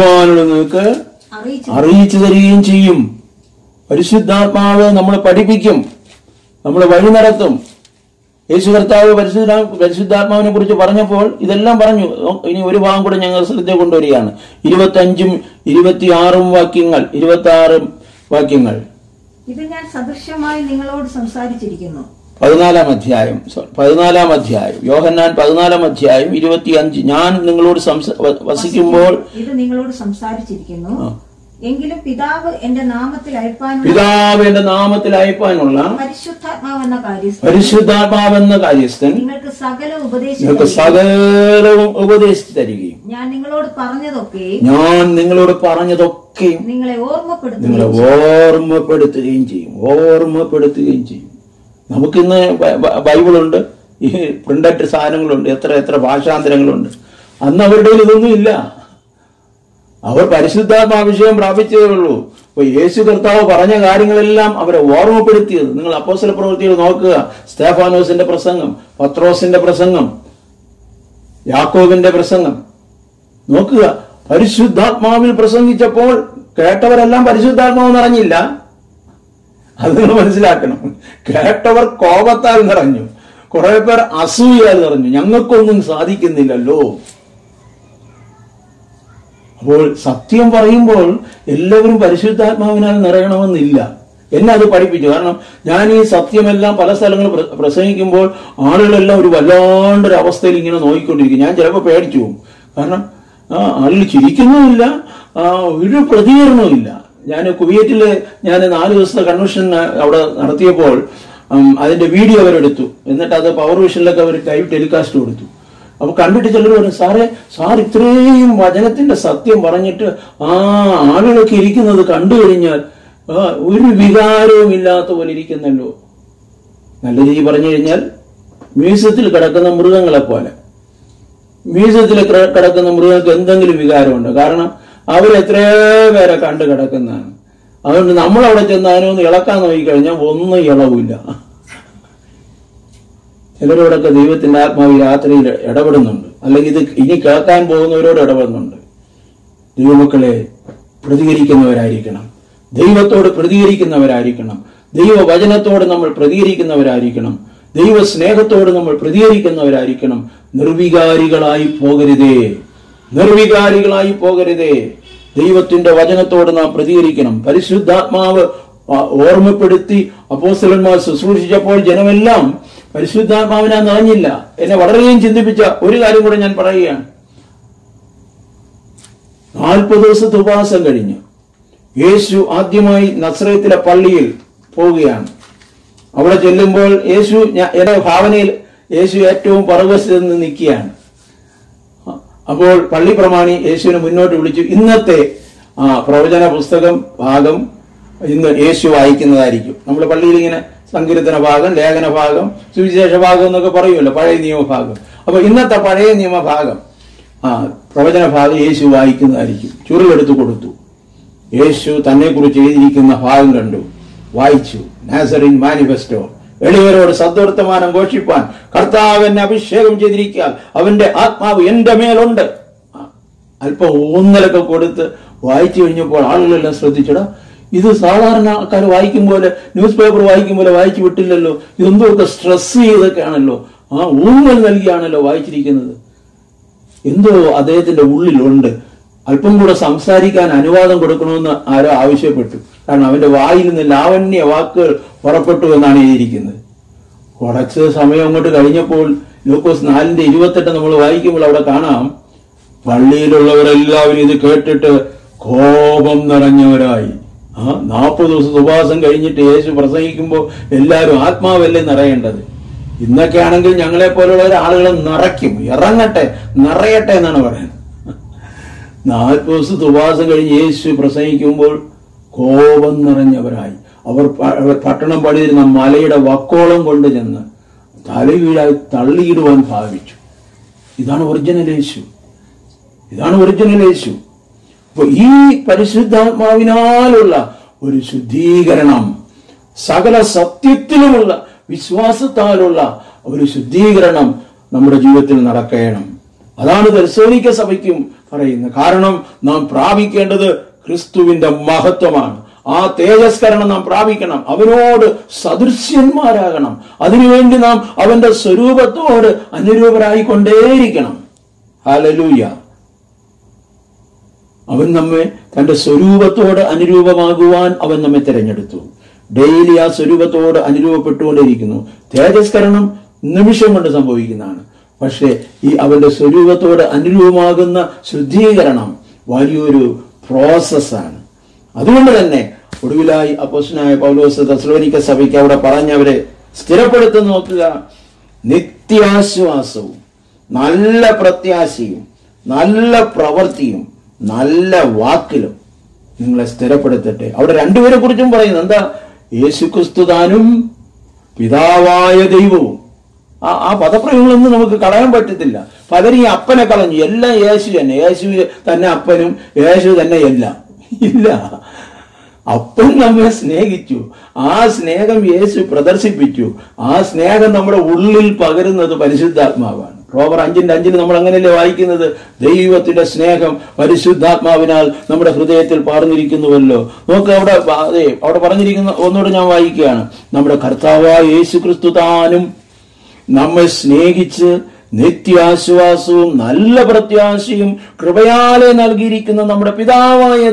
തരികയും ചെയ്യും. പരിശുദ്ധാത്മാവ് നമ്മളെ പഠിപ്പിക്കും, നമ്മളെ വഴി നടത്തും. യേശു കർത്താവ് പരിശുദ്ധാത്മാവിനെ കുറിച്ച് പറഞ്ഞപ്പോൾ ഇതെല്ലാം പറഞ്ഞു. ഇനി ഒരു ഭാഗം കൂടെ ഞങ്ങൾ ശ്രദ്ധ കൊണ്ടുവരികയാണ്. 25ഉം 26ഉം വാക്യങ്ങൾ, 26 വാക്യങ്ങൾ. ഇത് ഞാൻ സദൃശ്യമായി നിങ്ങളോട് സംസാരിച്ചിരിക്കുന്നു. 14 അധ്യായം യോഹന്നാൻ 14 അധ്യായം 25. ഞാൻ നിങ്ങളോട് വസിക്കുമ്പോൾ ഇത് നിങ്ങളോട് സംസാരിച്ചിരിക്കുന്നു. എങ്കിലും പിതാവ് എന്റെ നാമത്തിൽ അയപ്പാനുള്ള പരിശുദ്ധാത്മാവെന്ന കാര്യസ്ഥൻ നിങ്ങൾക്ക് സകലവും ഉപദേശിച്ചു തരികയും ഞാൻ നിങ്ങളോട് പറഞ്ഞതൊക്കെ നിങ്ങളെ ഓർമ്മപ്പെടുത്തുകയും ചെയ്യും. നമുക്കിന്ന് ബൈബിളുണ്ട്, ഈ പ്രിന്റഡ് സാധനങ്ങളുണ്ട്, എത്ര ഭാഷാന്തരങ്ങളുണ്ട്. അന്ന് അവരുടെ ഇതൊന്നും ഇല്ല. അവർ പരിശുദ്ധാത്മാഭിഷേകം പ്രാപിച്ചതേ ഉള്ളൂ. അപ്പൊ യേശു കർത്താവ് പറഞ്ഞ കാര്യങ്ങളെല്ലാം അവരെ ഓർമ്മപ്പെടുത്തിയത്. നിങ്ങൾ അപ്പോസ്തല പ്രവൃത്തികൾ നോക്കുക. സ്തേഫാനോസിന്റെ പ്രസംഗം, പത്രോസിന്റെ പ്രസംഗം, യാക്കോബിന്റെ പ്രസംഗം നോക്കുക. പരിശുദ്ധാത്മാവിൽ പ്രസംഗിച്ചപ്പോൾ കേട്ടവരെല്ലാം പരിശുദ്ധാത്മാവ് നിറഞ്ഞില്ല. അത് നിങ്ങൾ മനസ്സിലാക്കണം. കേട്ടവർ കോപത്താൽ നിറഞ്ഞു, കുറെ പേർ അസൂയാൽ നിറഞ്ഞു. ഞങ്ങൾക്കൊന്നും സാധിക്കുന്നില്ലല്ലോ. അപ്പോൾ സത്യം പറയുമ്പോൾ എല്ലാവരും പരിശുദ്ധാത്മാവിനാൽ നിറയണമെന്നില്ല. എന്നെ അത് പഠിപ്പിച്ചു. കാരണം ഞാൻ ഈ സത്യമെല്ലാം പല സ്ഥലങ്ങളിൽ പ്രസംഗിക്കുമ്പോൾ ആളുകളെല്ലാം ഒരു വല്ലാണ്ടൊരു അവസ്ഥയിൽ ഇങ്ങനെ നോക്കിക്കൊണ്ടിരിക്കും. ഞാൻ ചിലപ്പോൾ പേടിച്ചു പോകും. കാരണം ആളുകൾ ചിരിക്കുന്നുമില്ല, ഒരു പ്രതികരണവും ഇല്ല. ഞാൻ കുവൈറ്റിൽ 4 ദിവസത്തെ കൺവെൻഷൻ അവിടെ നടത്തിയപ്പോൾ അതിന്റെ വീഡിയോ അവരെടുത്തു. എന്നിട്ട് അത് പവർ വിഷനിലൊക്കെ അവർ ലൈവ് ടെലികാസ്റ്റ് കൊടുത്തു. അപ്പൊ കണ്ടിട്ട് ചിലർ പറഞ്ഞു, സാർ ഇത്രയും വചനത്തിന്റെ സത്യം പറഞ്ഞിട്ട് ആളുകളൊക്കെ ഇരിക്കുന്നത് കണ്ടു കഴിഞ്ഞാൽ ഒരു വികാരവും ഇല്ലാത്ത പോലെ ഇരിക്കുന്നല്ലോ. നല്ല രീതി പറഞ്ഞു കഴിഞ്ഞാൽ മ്യൂസിയത്തിൽ കിടക്കുന്ന മൃഗങ്ങളെ പോലെ. മ്യൂസിയത്തിൽ കിടക്കുന്ന മൃഗങ്ങൾക്ക് എന്തെങ്കിലും വികാരമുണ്ട്? കാരണം അവരെത്രയോ പേരെ കണ്ടു കിടക്കുന്നതാണ്. അതുകൊണ്ട് നമ്മളവിടെ ചെന്ന് അതിനൊന്ന് ഇളക്കാൻ നോക്കിക്കഴിഞ്ഞാൽ ഒന്നും ഇളവില്ല. ചിലരോടൊക്കെ ദൈവത്തിന്റെ ആത്മാവ് രാത്രിയിൽ ഇടപെടുന്നുണ്ട്, അല്ലെങ്കിൽ ഇത് ഇനി കേൾക്കാൻ പോകുന്നവരോട് ഇടപെടുന്നുണ്ട്. ദൈവമക്കളെ, പ്രതികരിക്കുന്നവരായിരിക്കണം, ദൈവത്തോട് പ്രതികരിക്കുന്നവരായിരിക്കണം, ദൈവവചനത്തോട് നമ്മൾ പ്രതികരിക്കുന്നവരായിരിക്കണം, ദൈവ സ്നേഹത്തോട് നമ്മൾ പ്രതികരിക്കുന്നവരായിരിക്കണം. നിർവികാരികളായി പോകരുതേ, നിർവികാരികളായി പോകരുതേ. ദൈവത്തിന്റെ വചനത്തോട് നാം പ്രതികരിക്കണം. പരിശുദ്ധാത്മാവ് ഓർമ്മപ്പെടുത്തി അപ്പോസ്തലന്മാർ ശുശ്രൂഷിച്ചപ്പോൾ ജനമെല്ലാം പരിശുദ്ധാത്മാവിനാ നിറഞ്ഞില്ല. എന്നെ വളരെയും ചിന്തിപ്പിച്ച ഒരു കാര്യം കൂടെ ഞാൻ പറയുകയാണ്. 40 ദിവസത്തെ ഉപവാസം കഴിഞ്ഞ് യേശു ആദ്യമായി നസ്രയത്തിലെ പള്ളിയിൽ പോവുകയാണ്. അവിടെ ചെല്ലുമ്പോൾ യേശു, എന്റെ ഭാവനയിൽ യേശു ഏറ്റവും പുറകുവശത്ത് നിന്ന് നിൽക്കുകയാണ്. അപ്പോൾ പള്ളി പ്രമാണി യേശുവിനെ മുന്നോട്ട് വിളിച്ചു. ഇന്നത്തെ പ്രവചന പുസ്തകം ഭാഗം ഇന്ന് യേശു വായിക്കുന്നതായിരിക്കും. നമ്മൾ പള്ളിയിൽ ഇങ്ങനെ സങ്കീർത്തന ഭാഗം, ലേഖന ഭാഗം, സുവിശേഷ ഭാഗം എന്നൊക്കെ പറയുമല്ലോ, പഴയ നിയമഭാഗം. അപ്പൊ ഇന്നത്തെ പഴയ നിയമഭാഗം പ്രവചന ഭാഗം യേശു വായിക്കുന്നതായിരിക്കും. ചുരുളെടുത്ത് കൊടുത്തു. യേശു തന്നെ കുറിച്ച് എഴുതിയിരിക്കുന്ന ഭാഗം കണ്ടു, വായിച്ചു. നാസറിൻ മാനിഫെസ്റ്റോ. എളിയവരോട് സദ്വർത്തമാനം ഘോഷിപ്പാൻ കർത്താവ് എന്നെ അഭിഷേകം ചെയ്തിരിക്കാൻ അവന്റെ ആത്മാവ് എന്റെ മേലുണ്ട്. അല്പം ഊന്നലൊക്കെ കൊടുത്ത് വായിച്ചു കഴിഞ്ഞപ്പോൾ ആളുകളെല്ലാം ശ്രദ്ധിച്ചടാ, ഇത് സാധാരണ ആൾക്കാർ വായിക്കും പോലെ, ന്യൂസ് പേപ്പർ വായിക്കും പോലെ വായിച്ചു വിട്ടില്ലല്ലോ, ഇതെന്തൊക്കെ സ്ട്രെസ് ചെയ്തൊക്കെയാണല്ലോ, ഊന്നൽ നൽകിയാണല്ലോ വായിച്ചിരിക്കുന്നത്. എന്തോ അദ്ദേഹത്തിന്റെ ഉള്ളിലുണ്ട്. അല്പം കൂടെ സംസാരിക്കാൻ അനുവാദം കൊടുക്കണമെന്ന് ആരോ ആവശ്യപ്പെട്ടു. കാരണം അവന്റെ വായിൽ നിന്ന് ലാവണ്യ വാക്കുകൾ പുറപ്പെട്ടു എന്നാണ് എഴുതിയിരിക്കുന്നത്. കുറച്ച് സമയം അങ്ങോട്ട് കഴിഞ്ഞപ്പോൾ ലൂക്കോസ് 4:28 നമ്മൾ വായിക്കുമ്പോൾ അവിടെ കാണാം, പള്ളിയിലുള്ളവരെല്ലാവരും ഇത് കേട്ടിട്ട് കോപം നിറഞ്ഞവരായി. 40 ദിവസം ഉപവാസം കഴിഞ്ഞിട്ട് യേശു പ്രസംഗിക്കുമ്പോൾ എല്ലാവരും ആത്മാവല്ലേ നിറയേണ്ടത്. ഇന്നൊക്കെ ആണെങ്കിൽ ഞങ്ങളെ പോലുള്ള ആളുകളെ നിറയ്ക്കും, ഇറങ്ങട്ടെ, നിറയട്ടെ എന്നാണ് പറയുന്നത്. 40 ദിവസത്തെ ഉപവാസം കഴിഞ്ഞ് യേശു പ്രസംഗിക്കുമ്പോൾ കോപം നിറഞ്ഞവരായി. അവർ പട്ടണം പണിതിരുന്ന മലയുടെ വക്കോളം കൊണ്ട് ചെന്ന് തലവീഴായി തള്ളിയിടുവാൻ ഭാവിച്ചു. ഇതാണ് ഒറിജിനൽ യേശു, ഇതാണ് ഒറിജിനൽ യേശു. അപ്പൊ ഈ പരിശുദ്ധാത്മാവിനാലുള്ള ഒരു ശുദ്ധീകരണം, സകല സത്യത്തിലുമുള്ള വിശ്വാസത്താലുള്ള ഒരു ശുദ്ധീകരണം നമ്മുടെ ജീവിതത്തിൽ നടക്കണം. അതാണ് തെസ്സലോനിക്ക സഭയ്ക്കും പറയുന്നത്. കാരണം നാം പ്രാപിക്കേണ്ടത് ക്രിസ്തുവിന്റെ മഹത്വമാണ്. ആ തേജസ്കരണം നാം പ്രാപിക്കണം. അവനോട് സദൃശ്യന്മാരാകണം. അതിനുവേണ്ടി നാം അവന്റെ സ്വരൂപത്തോട് അനുരൂപരായിക്കൊണ്ടേയിരിക്കണം. ഹല്ലേലൂയ. അവൻ നമ്മെ തന്റെ സ്വരൂപത്തോട് അനുരൂപമാകുവാൻ അവൻ നമ്മെ തിരഞ്ഞെടുത്തു. ഡെയിലി ആ സ്വരൂപത്തോട് അനുരൂപപ്പെട്ടുകൊണ്ടേയിരിക്കുന്നു. തേജസ്കരണം നിമിഷം കൊണ്ട് സംഭവിക്കുന്നതാണ്. പക്ഷേ ഈ അവന്റെ സ്വരൂപത്തോട് അനുരൂപമാകുന്ന ശുദ്ധീകരണം വലിയൊരു പ്രോസസ്സാണ്. അതുകൊണ്ട് തന്നെ ഒടുവിലായി അപ്പോസ്തലനായ പൗലോസ് തെസ്സലോനിക്ക സഭയ്ക്ക് അവിടെ പറഞ്ഞവരെ സ്ഥിരപ്പെടുത്തി നോക്കുക. നിത്യാശ്വാസവും നല്ല പ്രത്യാശയും നല്ല പ്രവൃത്തിയും നല്ല വാക്കിലും നിങ്ങളെ സ്ഥിരപ്പെടുത്തട്ടെ. അവിടെ രണ്ടുപേരെ കുറിച്ചും പറയുന്നത് എന്താ? യേശുക്രിസ്തു താനും പിതാവായ ദൈവവും. ആ പദപ്രയോഗങ്ങളൊന്നും നമുക്ക് കളയാൻ പറ്റത്തില്ല. പലരും ഈ അപ്പനെ കളഞ്ഞു. എല്ലാം യേശു തന്നെ, യേശു തന്നെ അപ്പനും, യേശു തന്നെ എല്ലാം. ഇല്ല, അപ്പൻ നമ്മെ സ്നേഹിച്ചു. ആ സ്നേഹം യേശു പ്രദർശിപ്പിച്ചു. ആ സ്നേഹം നമ്മുടെ ഉള്ളിൽ പകരുന്നത് പരിശുദ്ധാത്മാവാണ്. റോമർ 5:5 നമ്മൾ അങ്ങനെയല്ലേ വായിക്കുന്നത്? ദൈവത്തിന്റെ സ്നേഹം പരിശുദ്ധാത്മാവിനാൽ നമ്മുടെ ഹൃദയത്തിൽ പാർന്നിരിക്കുന്നുവല്ലോ. നോക്ക്, അവിടെ പറഞ്ഞിരിക്കുന്ന ഒന്നുകൂടെ ഞാൻ വായിക്കുകയാണ്. നമ്മുടെ കർത്താവായ യേശു ക്രിസ്തു താനും നമ്മെ സ്നേഹിച്ച് നിത്യാശ്വാസവും നല്ല പ്രത്യാശയും കൃപയാലെ നൽകിയിരിക്കുന്ന നമ്മുടെ പിതാവായ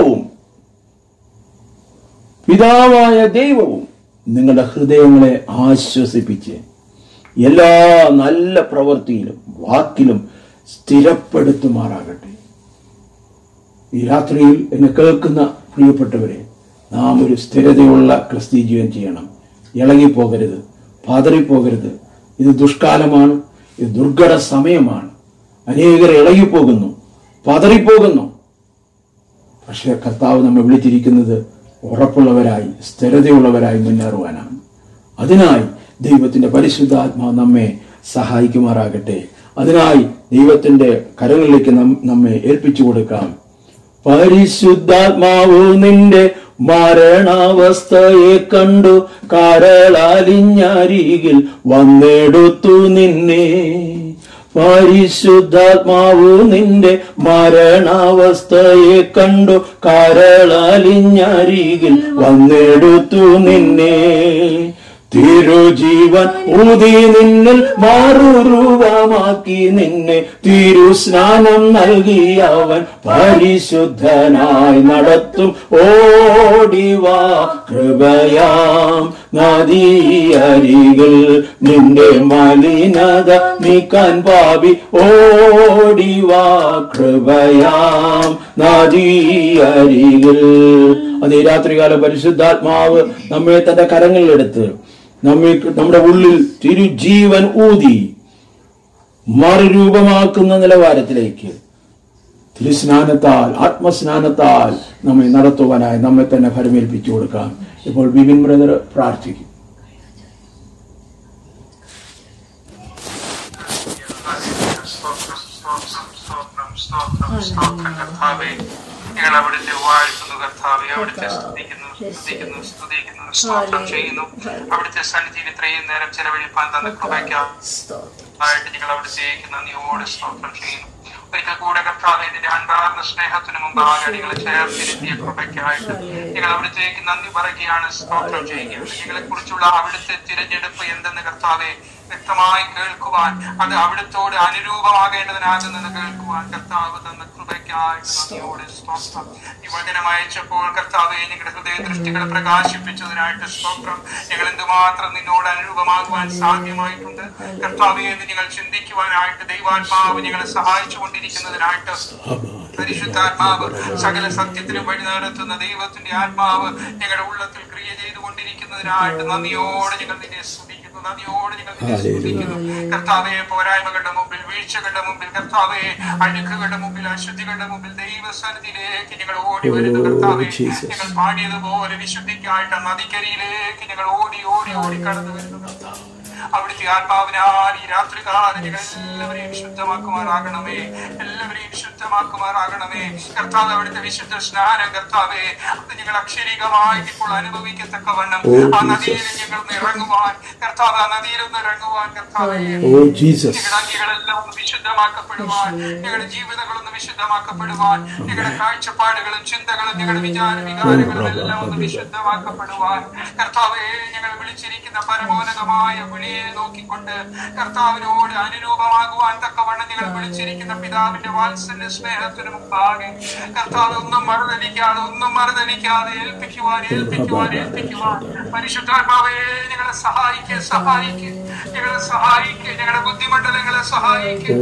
ദൈവവും നിങ്ങളുടെ ഹൃദയങ്ങളെ ആശ്വസിപ്പിച്ച് എല്ലാ നല്ല പ്രവൃത്തിയിലും വാക്കിലും സ്ഥിരപ്പെടുത്തുമാറാകട്ടെ. ഈ രാത്രിയിൽ എന്നെ കേൾക്കുന്ന പ്രിയപ്പെട്ടവരെ, നാം ഒരു സ്ഥിരതയുള്ള ക്രിസ്തീയ ജീവൻ ചെയ്യണം. ഇളകിപ്പോകരുത്, പതറിപ്പോകരുത്. ഇത് ദുഷ്കാലമാണ്, ഇത് ദുർഘട സമയമാണ്. അനേകർ ഇളകിപ്പോകുന്നു, പതറിപ്പോകുന്നു. പക്ഷെ കർത്താവ് നമ്മെ വിളിച്ചിരിക്കുന്നത് ഉറപ്പുള്ളവരായി സ്ഥിരതയുള്ളവരായി മുന്നേറുവാനാണ്. അതിനായി ദൈവത്തിന്റെ പരിശുദ്ധാത്മാവ് നമ്മെ സഹായിക്കുമാറാകട്ടെ. അതിനായി ദൈവത്തിന്റെ കരങ്ങളിലേക്ക് നമ്മെ ഏൽപ്പിച്ചു കൊടുക്കാം. പരിശുദ്ധാത്മാവ് നിന്റെ മരണാവസ്ഥയെ കണ്ടു കരളലിഞ്ഞരികിൽ വന്നെടുത്തു നിന്നെ. പരിശുദ്ധാത്മാവ് നിന്റെ മരണാവസ്ഥയെ കണ്ടു കരളലിഞ്ഞരികിൽ വന്നെടുത്തു നിന്നെ. തിരുജീവൻ ഊതി നിന്നിൽ മാറുരൂപമാക്കി നിന്നെ തിരുസ്നാനം നൽകി അവൻ പരിശുദ്ധനായി നടത്തും. ഓടിവാ കൃപയാം നദിയരികിൽ നിന്റെ മലിനത നീക്കാൻ പാപി. ഓടിവാ കൃപയാം നദിയരികിൽ. അത് ഈ രാത്രികാല പരിശുദ്ധാത്മാവ് നമ്മെ തന്റെ കരങ്ങളിലെടുത്ത് നമ്മുടെ ഉള്ളിൽ തിരുജീവൻ ഊതി മറുരൂപമാക്കുന്ന നിലവാരത്തിലേക്ക് തിരുസ്നാനത്താൽ ആത്മസ്നാനത്താൽ നമ്മെ നടത്തുവാനായി നമ്മെ തന്നെ ഫലമേൽപ്പിച്ചു കൊടുക്കാം. ഇപ്പോൾ ബിബിൻ ബ്രദർ പ്രാർത്ഥിക്കും. ഞങ്ങൾ അവിടുത്തെ വാഴ്ത്തുന്നു കർത്താവെ, അവിടുത്തെ സ്തുതിക്കുന്നു സ്തോത്രം ചെയ്യുന്നു. അവിടുത്തെ സന്നിധിയിൽ ഇത്രയും നേരം ചെലവഴിപ്പാൻ തന്ന കൃപയ്ക്കായിട്ട് ഞങ്ങൾ അവിടുത്തേക്ക് നന്ദിയോട് സ്തോത്രം ചെയ്യുന്നു. ഒരിക്കൽ കൂടെ കർത്താവെ, നിന്റെ അൻപാർന്ന സ്നേഹത്തിന് മുമ്പ് ആകടികളെ ചേർത്തിരുത്തിയ കൃപയ്ക്കായിട്ട് ഞങ്ങൾ അവിടുത്തേക്ക് നന്ദി പറയുകയാണ്, സ്തോത്രം ചെയ്യുകയാണ്. ഞങ്ങളെ കുറിച്ചുള്ള അവിടുത്തെ തിരഞ്ഞെടുപ്പ് എന്തെന്ന് കർത്താവെ വ്യക്തമായി കേൾക്കുവാൻ, അത് അവിടുത്തോട് അനുരൂപമാകേണ്ടതിനാകുന്നെന്ന് കേൾക്കുവാൻ കർത്താവ് തന്ന കൃപയ്ക്കായിട്ട് നന്ദിയോട് സ്തോത്രം. ഈ വചനം അയച്ചപ്പോൾ കർത്താവെ ഞങ്ങളുടെ ഹൃദയ ദൃഷ്ടികളെ പ്രകാശിപ്പിച്ചതിനായിട്ട് സ്തോത്രം. ഞങ്ങൾ എന്തുമാത്രം നിന്നോട് അനുരൂപമാകുവാൻ സാധ്യമായിട്ടുണ്ട് കർത്താവെ എന്ന് ഞങ്ങൾ ചിന്തിക്കുവാനായിട്ട് ദൈവാത്മാവ് ഞങ്ങളെ സഹായിച്ചു കൊണ്ടിരിക്കുന്നതിനായിട്ട് പരിശുദ്ധാത്മാവ് സകല സത്യത്തിലും വഴി നടത്തുന്ന ദൈവത്തിന്റെ ആത്മാവ് ഞങ്ങളുടെ ഉള്ളത്തിൽ ക്രിയ ചെയ്തുകൊണ്ടിരിക്കുന്നതിനായിട്ട് നന്ദിയോടെ ഞങ്ങൾ നിന്നെ സ്തുതിക്കുന്നു, നന്ദിയോടെ ഞങ്ങൾ നിന്നെ സ്തുതിക്കുന്നു. കർത്താവെ, പോരായ്മകളുടെ മുമ്പിൽ, വീഴ്ചകളുടെ മുമ്പിൽ, കർത്താവെ അഴുക്കുകളുടെ മുമ്പിൽ, അശുദ്ധികളുടെ മുമ്പിൽ ദൈവസന്നിധിയിലേക്ക് ഞങ്ങൾ ഓടി വരുന്നു. കർത്താവെ, ഞങ്ങൾ പാടിയതുപോലെ വിശുദ്ധിക്കായിട്ട് നദിക്കരിയിലേക്ക് ഞങ്ങൾ ഓടി ഓടി ഓടി കടന്നു വരുന്നു. അവിടുത്തെ ആത്മാവിനാൽ ഈ രാത്രികാലം ഞങ്ങൾ എല്ലാവരെയും ശുദ്ധമാക്കുമാറാകണമേ, എല്ലാവരെയും ശുദ്ധമാക്കുമാറാകണമേ. കർത്താവ്, അവിടുത്തെ വിശുദ്ധ സ്നാനം കർത്താവെ അത് ഞങ്ങൾ അക്ഷരികമായി ഇപ്പോൾ അനുഭവിക്കത്തക്കവണ്ണം ആ നദിയിൽ ഞങ്ങൾ ഇറങ്ങുവാൻ കർത്താവ്, ആ നദിയിലൊന്ന് ഇറങ്ങുവാൻ കർത്താവെ ഞങ്ങളുടെ അങ്കികളെല്ലാം ഒന്ന് വിശുദ്ധമാക്കപ്പെടുവാൻ, ഞങ്ങളുടെ ജീവിതങ്ങളൊന്ന് വിശുദ്ധമാക്കപ്പെടുവാൻ, ഞങ്ങളുടെ കാഴ്ചപ്പാടുകളും ചിന്തകളും ഞങ്ങളുടെ വികാരങ്ങളും എല്ലാം ഒന്ന് വിശുദ്ധമാക്കപ്പെടുവാൻ കർത്താവെ ഞങ്ങൾ വിളിച്ചിരിക്കുന്ന പരമോന്നതമായ വിളിയെ നോക്കിക്കൊണ്ട് കർത്താവിനോട് അനുരൂപമാകുവാൻ തക്കവണ്ണം ഞങ്ങൾ വിളിച്ചിരിക്കുന്ന പിതാവിന്റെ വാത്സല്യ സ്നേഹത്തിന് മുമ്പാകെ കർത്താവ് ഒന്നും മറുതലിക്കാതെ ഏൽപ്പിക്കുവാൻ പരിശുദ്ധാത്മാവേ ഞങ്ങളെ സഹായിക്കുക, ഞങ്ങളുടെ ബുദ്ധിമണ്ഡലങ്ങളെ സഹായിക്കുക.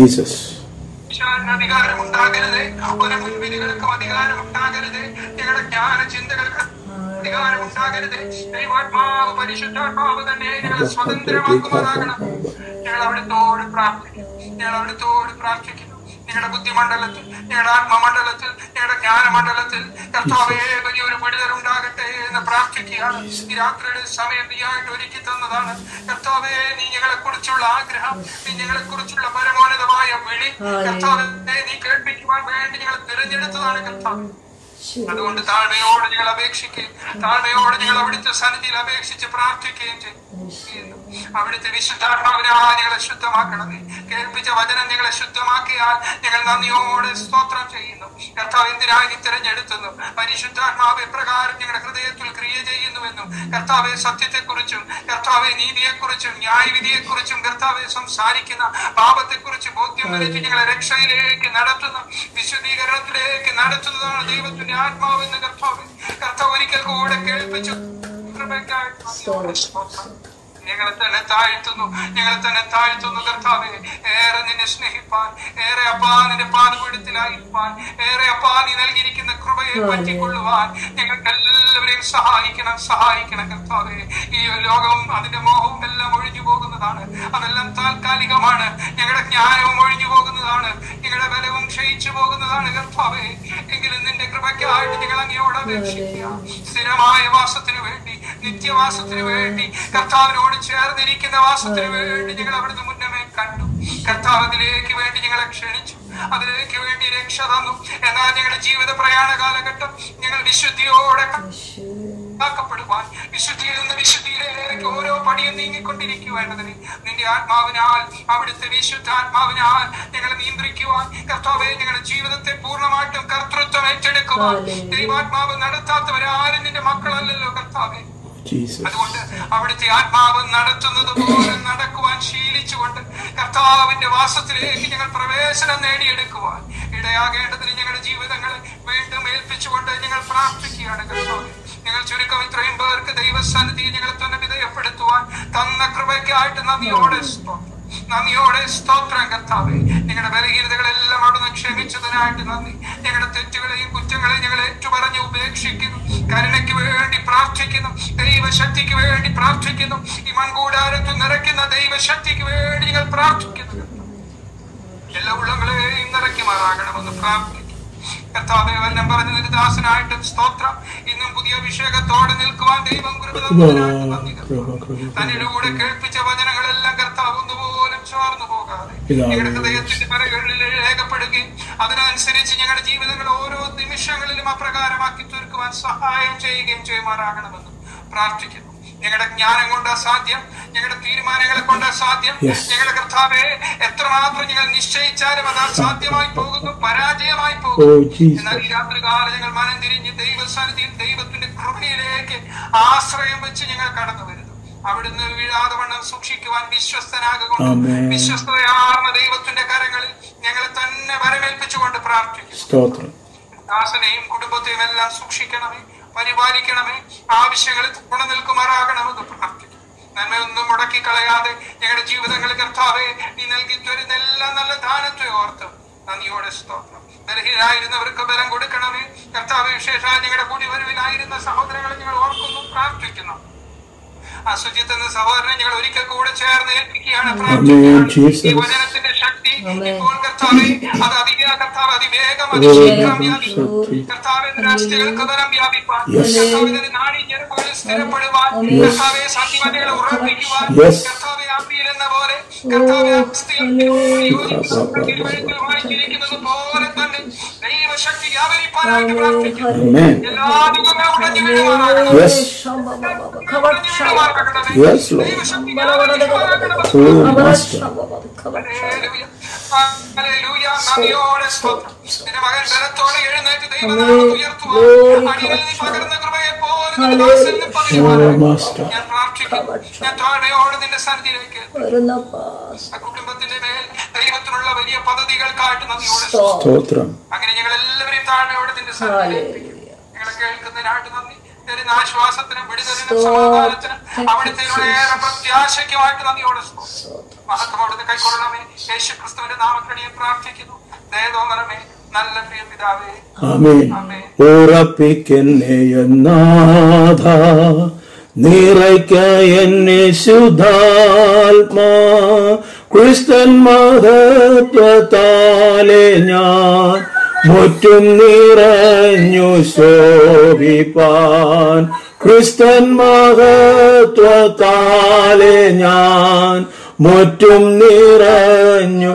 അധികാരം ഉണ്ടാകരുത്, ഒരു മുൻവിധികൾക്കും അധികാരം ഉണ്ടാകരുത്, ഞങ്ങളുടെ ജ്ഞാന ചിന്തകൾക്ക് അധികാരം ഉണ്ടാകരുത്. ദൈവാത്മാവ് പരിശുദ്ധാത്മാവ് തന്നെ ഞങ്ങളെ സ്വതന്ത്രമാക്കുമാറാകണം. ഞങ്ങൾ അവിടുത്തോട് പ്രാർത്ഥിക്കുന്നു. ഞങ്ങളുടെ ബുദ്ധിമണ്ഡലത്തിൽ, ഞങ്ങളുടെ ആത്മമണ്ഡലത്തിൽ, ഞങ്ങളുടെ ജ്ഞാനമണ്ഡലത്തിൽ കർത്താവേ വലിയൊരു വിടുതൽ ഉണ്ടാകട്ടെ എന്ന് പ്രാർത്ഥിക്കുകയാണ്. ഈ രാത്രിയുടെ സമയം നീയായിട്ട് ഒരുക്കി തന്നതാണ് കർത്താവേ. നീ ഞങ്ങളെ കുറിച്ചുള്ള ആഗ്രഹം, നീ ഞങ്ങളെ കുറിച്ചുള്ള പരമോന്നതമായ വിളി കർത്താവേ നീ കേൾപ്പിക്കുവാൻ വേണ്ടി ഞങ്ങൾ തിരഞ്ഞെടുത്തതാണ് കർത്താവേ. അതുകൊണ്ട് താഴ്മയോടെ ഞങ്ങൾ അപേക്ഷിക്കുകയും താഴ്മയോടെ ഞങ്ങൾ അവിടുത്തെ സന്നിധിയിൽ അപേക്ഷിച്ച് പ്രാർത്ഥിക്കുകയും ചെയ്യുന്നു. അവിടുത്തെ വിശുദ്ധാത്മാവിനാൽ ഞങ്ങളെ ശുദ്ധമാക്കണമേ. കേൾപ്പിച്ച വചനം ഞങ്ങളെ ശുദ്ധമാക്കിയാൽ ഞങ്ങൾ നന്ദിയോടെ സ്തോത്രം ചെയ്യുന്നു. കർത്താവ് എന്തിനായി തിരഞ്ഞെടുത്തുന്നു, പരിശുദ്ധാത്മാവ് എപ്രകാരം ഞങ്ങളുടെ ഹൃദയത്തിൽ ക്രിയ ചെയ്യുന്നുവെന്നും കർത്താവെ സത്യത്തെക്കുറിച്ചും കർത്താവെ നീതിയെക്കുറിച്ചും ന്യായവിധിയെക്കുറിച്ചും കർത്താവെ സംസാരിക്കുന്ന പാപത്തെക്കുറിച്ച് ബോധ്യം വരുത്തി ഞങ്ങളെ രക്ഷയിലേക്ക് നടത്തുന്ന വിശുദ്ധീകരണത്തിലേക്ക് നടത്തുന്നതാണ് ദൈവത്തിന്റെ ആത്മാവെന്ന് കർത്താവ് ഒരിക്കൽ കൂടെ കേൾപ്പിച്ചു. ഞങ്ങളെ തന്നെ താഴ്ത്തുന്നു കർത്താവെ. ഏറെ നിന്നെ സ്നേഹിപ്പാൻ, ഏറെ അപ്പാ നിന്റെ പാദപീഠത്തിലായിരിക്കാൻ, ഏറെ അപ്പാ നീ നൽകിയിരിക്കുന്ന കൃപയെ പറ്റിക്കൊള്ളുവാൻ ഞങ്ങൾക്ക് എല്ലാവരെയും സഹായിക്കണം കർത്താവെ. ഈ ലോകവും അതിന്റെ മോഹവും എല്ലാം ഒഴിഞ്ഞു പോകുന്നതാണ്, അതെല്ലാം താൽക്കാലികമാണ്. ഞങ്ങളുടെ ജ്ഞാനവും ഒഴിഞ്ഞു പോകുന്നതാണ്, ഞങ്ങളുടെ ബലവും ക്ഷയിച്ചു പോകുന്നതാണ് കർത്താവെ. എങ്കിലും നിന്റെ കൃപയ്ക്കായിട്ട് ഞങ്ങൾ അങ്ങയോട് അപേക്ഷിക്കുക. സ്ഥിരമായ വാസത്തിന് വേണ്ടി, നിത്യവാസത്തിന് വേണ്ടി, കർത്താവിനോട് ചേർന്നിരിക്കുന്ന വാസത്തിന് വേണ്ടി ഞങ്ങൾ അവിടുന്ന് മുന്നമേ കണ്ടു. കർത്താവ് അതിലേക്ക് വേണ്ടി ഞങ്ങളെ ക്ഷണിച്ചു, അതിലേക്ക് വേണ്ടി രക്ഷ തന്നു. എന്നാൽ ഞങ്ങളുടെ ജീവിത പ്രയാണ കാലഘട്ടം ഞങ്ങൾ വിശുദ്ധിയോടെ ാക്കപ്പെടുവാൻ, വിശുദ്ധിയിൽ നിന്ന് വിശുദ്ധിയിലേക്ക് ഓരോ പടിയും നീങ്ങിക്കൊണ്ടിരിക്കുവാനതിന് നിന്റെ ആത്മാവിനാൽ, അവിടുത്തെ വിശുദ്ധാത്മാവിനാൽ ഞങ്ങളെ നിയന്ത്രിക്കുവാൻ, കർത്താവേ ഞങ്ങളുടെ ജീവിതത്തെ പൂർണ്ണമായിട്ടും കർത്തൃത്വം ഏറ്റെടുക്കുവാൻ ദൈവാത്മാവ് നടത്താത്തവരാരും നിന്റെ മക്കളല്ലല്ലോ കർത്താവേ. അതുകൊണ്ട് അവിടുത്തെ ആത്മാവ് നടത്തുന്നത് പോലെ നടക്കുവാൻ ശീലിച്ചുകൊണ്ട് കർത്താവിന്റെ വാസത്തിലേക്ക് ഞങ്ങൾ പ്രവേശനം നേടിയെടുക്കുവാൻ ഇടയാകേണ്ടതിന് ഞങ്ങളുടെ ജീവിതങ്ങളെ വീണ്ടും ഏൽപ്പിച്ചുകൊണ്ട് ഞങ്ങൾ പ്രാർത്ഥിക്കുകയാണ് കർത്താവേ. ഞങ്ങൾ ചുരുക്കം ഇത്രയും പേർക്ക് ദൈവസന്നിധിയെ ഞങ്ങളെ തന്നെ വിധേയപ്പെടുത്തുവാൻ തന്ന കൃപയ്ക്കായിട്ട് നന്ദിയോടെ സ്തോത്രം കർത്താവേ. ഞങ്ങളുടെ ബലഹീനതകളെല്ലാം അവിടുന്ന് ക്ഷമിച്ചതിനായിട്ട് നന്ദി. ഞങ്ങളുടെ തെറ്റുകളെയും കുറ്റങ്ങളെയും ഞങ്ങൾ ഏറ്റുപറഞ്ഞ് ഉപേക്ഷിക്കുന്നു. കരുണയ്ക്ക് വേണ്ടി പ്രാർത്ഥിക്കുന്നു, ദൈവശക്തിക്ക് വേണ്ടി പ്രാർത്ഥിക്കുന്നു. ഈ മൺകൂടാരത്തിൽ നിറയ്ക്കുന്ന ദൈവശക്തിക്ക് വേണ്ടി ഞങ്ങൾ പ്രാർത്ഥിക്കുന്നു. എല്ലാ ഉള്ളങ്ങളെയും നിറയ്ക്കുമാറാകണമെന്ന് പ്രാർത്ഥിക്കുന്നു കർത്താവേ. വല്ലം പറഞ്ഞ നിന്റെ ദാസനായിട്ടും സ്തോത്രം. ഇന്നും പുതിയ അഭിഷേകത്തോടെ നിൽക്കുവാൻ ദൈവം കൃപ തന്നതിനായിട്ട് നന്ദി. തന്നിലൂടെ കേൾപ്പിച്ച വചനങ്ങളെല്ലാം കർത്താവ് ഒന്നുപോലും ചോർന്നു പോകാതെ ഞങ്ങളുടെ ഹൃദയത്തിന്റെ പരകളിൽ രേഖപ്പെടുകയും അതിനനുസരിച്ച് ഞങ്ങളുടെ ജീവിതങ്ങൾ ഓരോ നിമിഷങ്ങളിലും അപ്രകാരമാക്കി തീർക്കുവാൻ സഹായം ചെയ്യുകയും ചെയ്യുമാറാകണമെന്ന് പ്രാർത്ഥിക്കുന്നു. ഞങ്ങളുടെ ജ്ഞാനം കൊണ്ട് അസാധ്യം, ഞങ്ങളുടെ തീരുമാനങ്ങളെ കൊണ്ട് അസാധ്യം. ഞങ്ങളുടെ കർത്താവെ എത്രമാത്രം ഞങ്ങൾ നിശ്ചയിച്ചാലും അത് അസാധ്യമായി പോകുന്നു, പരാജയമായി പോകുന്നു. എന്നാൽ ഈ രാത്രികാലം ഞങ്ങൾ മനം തിരിഞ്ഞ് ദൈവസന്നിധിയിൽ ദൈവത്തിന്റെ കൃപയിലേക്ക് ആശ്രയം വെച്ച് ഞങ്ങൾ കടന്നു വരുന്നു. അവിടുന്ന് വീഴാതെ വണ്ണം സൂക്ഷിക്കുവാൻ വിശ്വസ്തനാകൊണ്ട് വിശ്വസ്തയാർന്ന ദൈവത്തിന്റെ കരങ്ങളിൽ ഞങ്ങളെ തന്നെ വരമേൽപ്പിച്ചുകൊണ്ട് പ്രാർത്ഥിക്കുന്നു. ദാസനെയും കുടുംബത്തെയും എല്ലാം സൂക്ഷിക്കണമേ, പരിപാലിക്കണമേ, ആവശ്യങ്ങളിൽ തുണ നിൽക്കുമാറാകണമെന്ന് പ്രാർത്ഥിക്കുന്നു. നന്മയൊന്നും മുടക്കി കളയാതെ ഞങ്ങളുടെ ജീവിതങ്ങളിൽ കർത്താവെ നീ നൽകി തരുന്ന എല്ലാ നല്ല ദാനത്തെ ഓർത്ത് നന്ദിയോടെ സ്തോത്രം. ബലഹീനായിരുന്നവർക്ക് ബലം കൊടുക്കണമേ കർത്താവെ. വിശേഷാൽ ഞങ്ങളുടെ കൂടി വരവിലായിരുന്ന സഹോദരങ്ങളെ ഞങ്ങൾ ഓർക്കുന്നു, പ്രാർത്ഥിക്കുന്നു. അസുജിത്ത് എന്ന സഹോദരനെ ഞങ്ങൾ ഒരിക്കൽ കൂടെ ചേർന്ന് ഏൽപ്പിക്കുകയാണ്, പ്രാർത്ഥിക്കുകയാണ്. ഈ വചനത്തിന്റെ ശക്തി ഇപ്പോൾ കർത്താവെ അത് അതിവേഗം അതിശീഘ്രം വ്യാപിക്കും. കർത്താവിന്റെ രാഷ്ട്രീയങ്ങൾക്ക് ബലം വ്യാപിപ്പാൻ, കർത്താവിന്റെ നാടിഞ്ഞെടുപ്പുകളിൽ സ്ഥിരപ്പെടുവാൻ, കർത്താവെ സന്ധിമതികളെ ഉറപ്പിക്കുവാൻ, കർത്താവെ ആപ്പിയിൽ എന്ന പോലെ കർത്താവെ വായിച്ചിരിക്കുന്നത് പോലെ തന്നെ ദൈവശക്തി വ്യാപരിപ്പാനായിട്ട് പ്രാർത്ഥിക്കുന്നു. എല്ലാ ദുഃഖങ്ങളും ഉടഞ്ഞു വീഴുവാനാകണം. Yes, Lord. കുടുംബത്തിന്റെ മേൽ ദൈവത്തിനുള്ള വലിയ പദ്ധതികൾക്കായിട്ട് നന്ദിയോടെ സ്തോത്രം. അങ്ങനെ ഞങ്ങൾ എല്ലാവരെയും താഴ്മയോടെ നിന്റെ സന്നിധിയിലേക്ക് ഞങ്ങളെ കേൾക്കുന്നതിനായിട്ട് നന്ദി. ആശ്വാസത്തിനും വിടുതലിനും സമാധാനത്തിനും അവിടുത്തെ ഏറെ പ്രത്യാശയ്ക്കുമായിട്ട് നന്ദിയോടെ മഹത്വം അവിടുന്ന് കൈക്കൊള്ളണമേ. യേശു ക്രിസ്തുവിന്റെ നാമത്തിൽ പ്രാർത്ഥിക്കുന്നു. ദയതോന്നണമേ നല്ല പ്രിയ പിതാവേ. ഉറപ്പിക്കന്നെ എന്നാഥ, നിറയ്ക്ക എന്നെ ശുദ്ധാത്മാ, ക്രിസ്തൻ മഹത്വത്താലെ ഞാൻ മുറ്റും നിറഞ്ഞു ശോഭിപ്പാൻ, ക്രിസ്തൻ മഹത്വത്താലെ ഞാൻ മുറ്റും നിറഞ്ഞു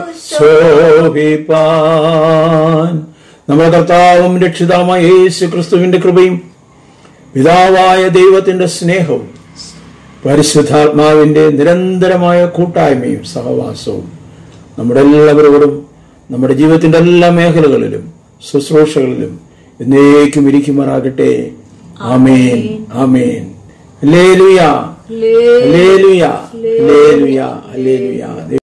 ശോഭിപ്പാൻ. നമ്മുടെ കർത്താവും രക്ഷിതാവുമായ യേശു ക്രിസ്തുവിന്റെ കൃപയും പിതാവായ ദൈവത്തിന്റെ സ്നേഹവും പരിശുദ്ധാത്മാവിന്റെ നിരന്തരമായ കൂട്ടായ്മയും സഹവാസവും നമ്മുടെ എല്ലാവരോടും നമ്മുടെ ജീവിതത്തിന്റെ എല്ലാ മേഖലകളിലും ശുശ്രൂഷകളിലും എന്നേക്കും ഇരിക്കുമാറാകട്ടെ. Amen, amen. Hallelujah, hallelujah, hallelujah, hallelujah.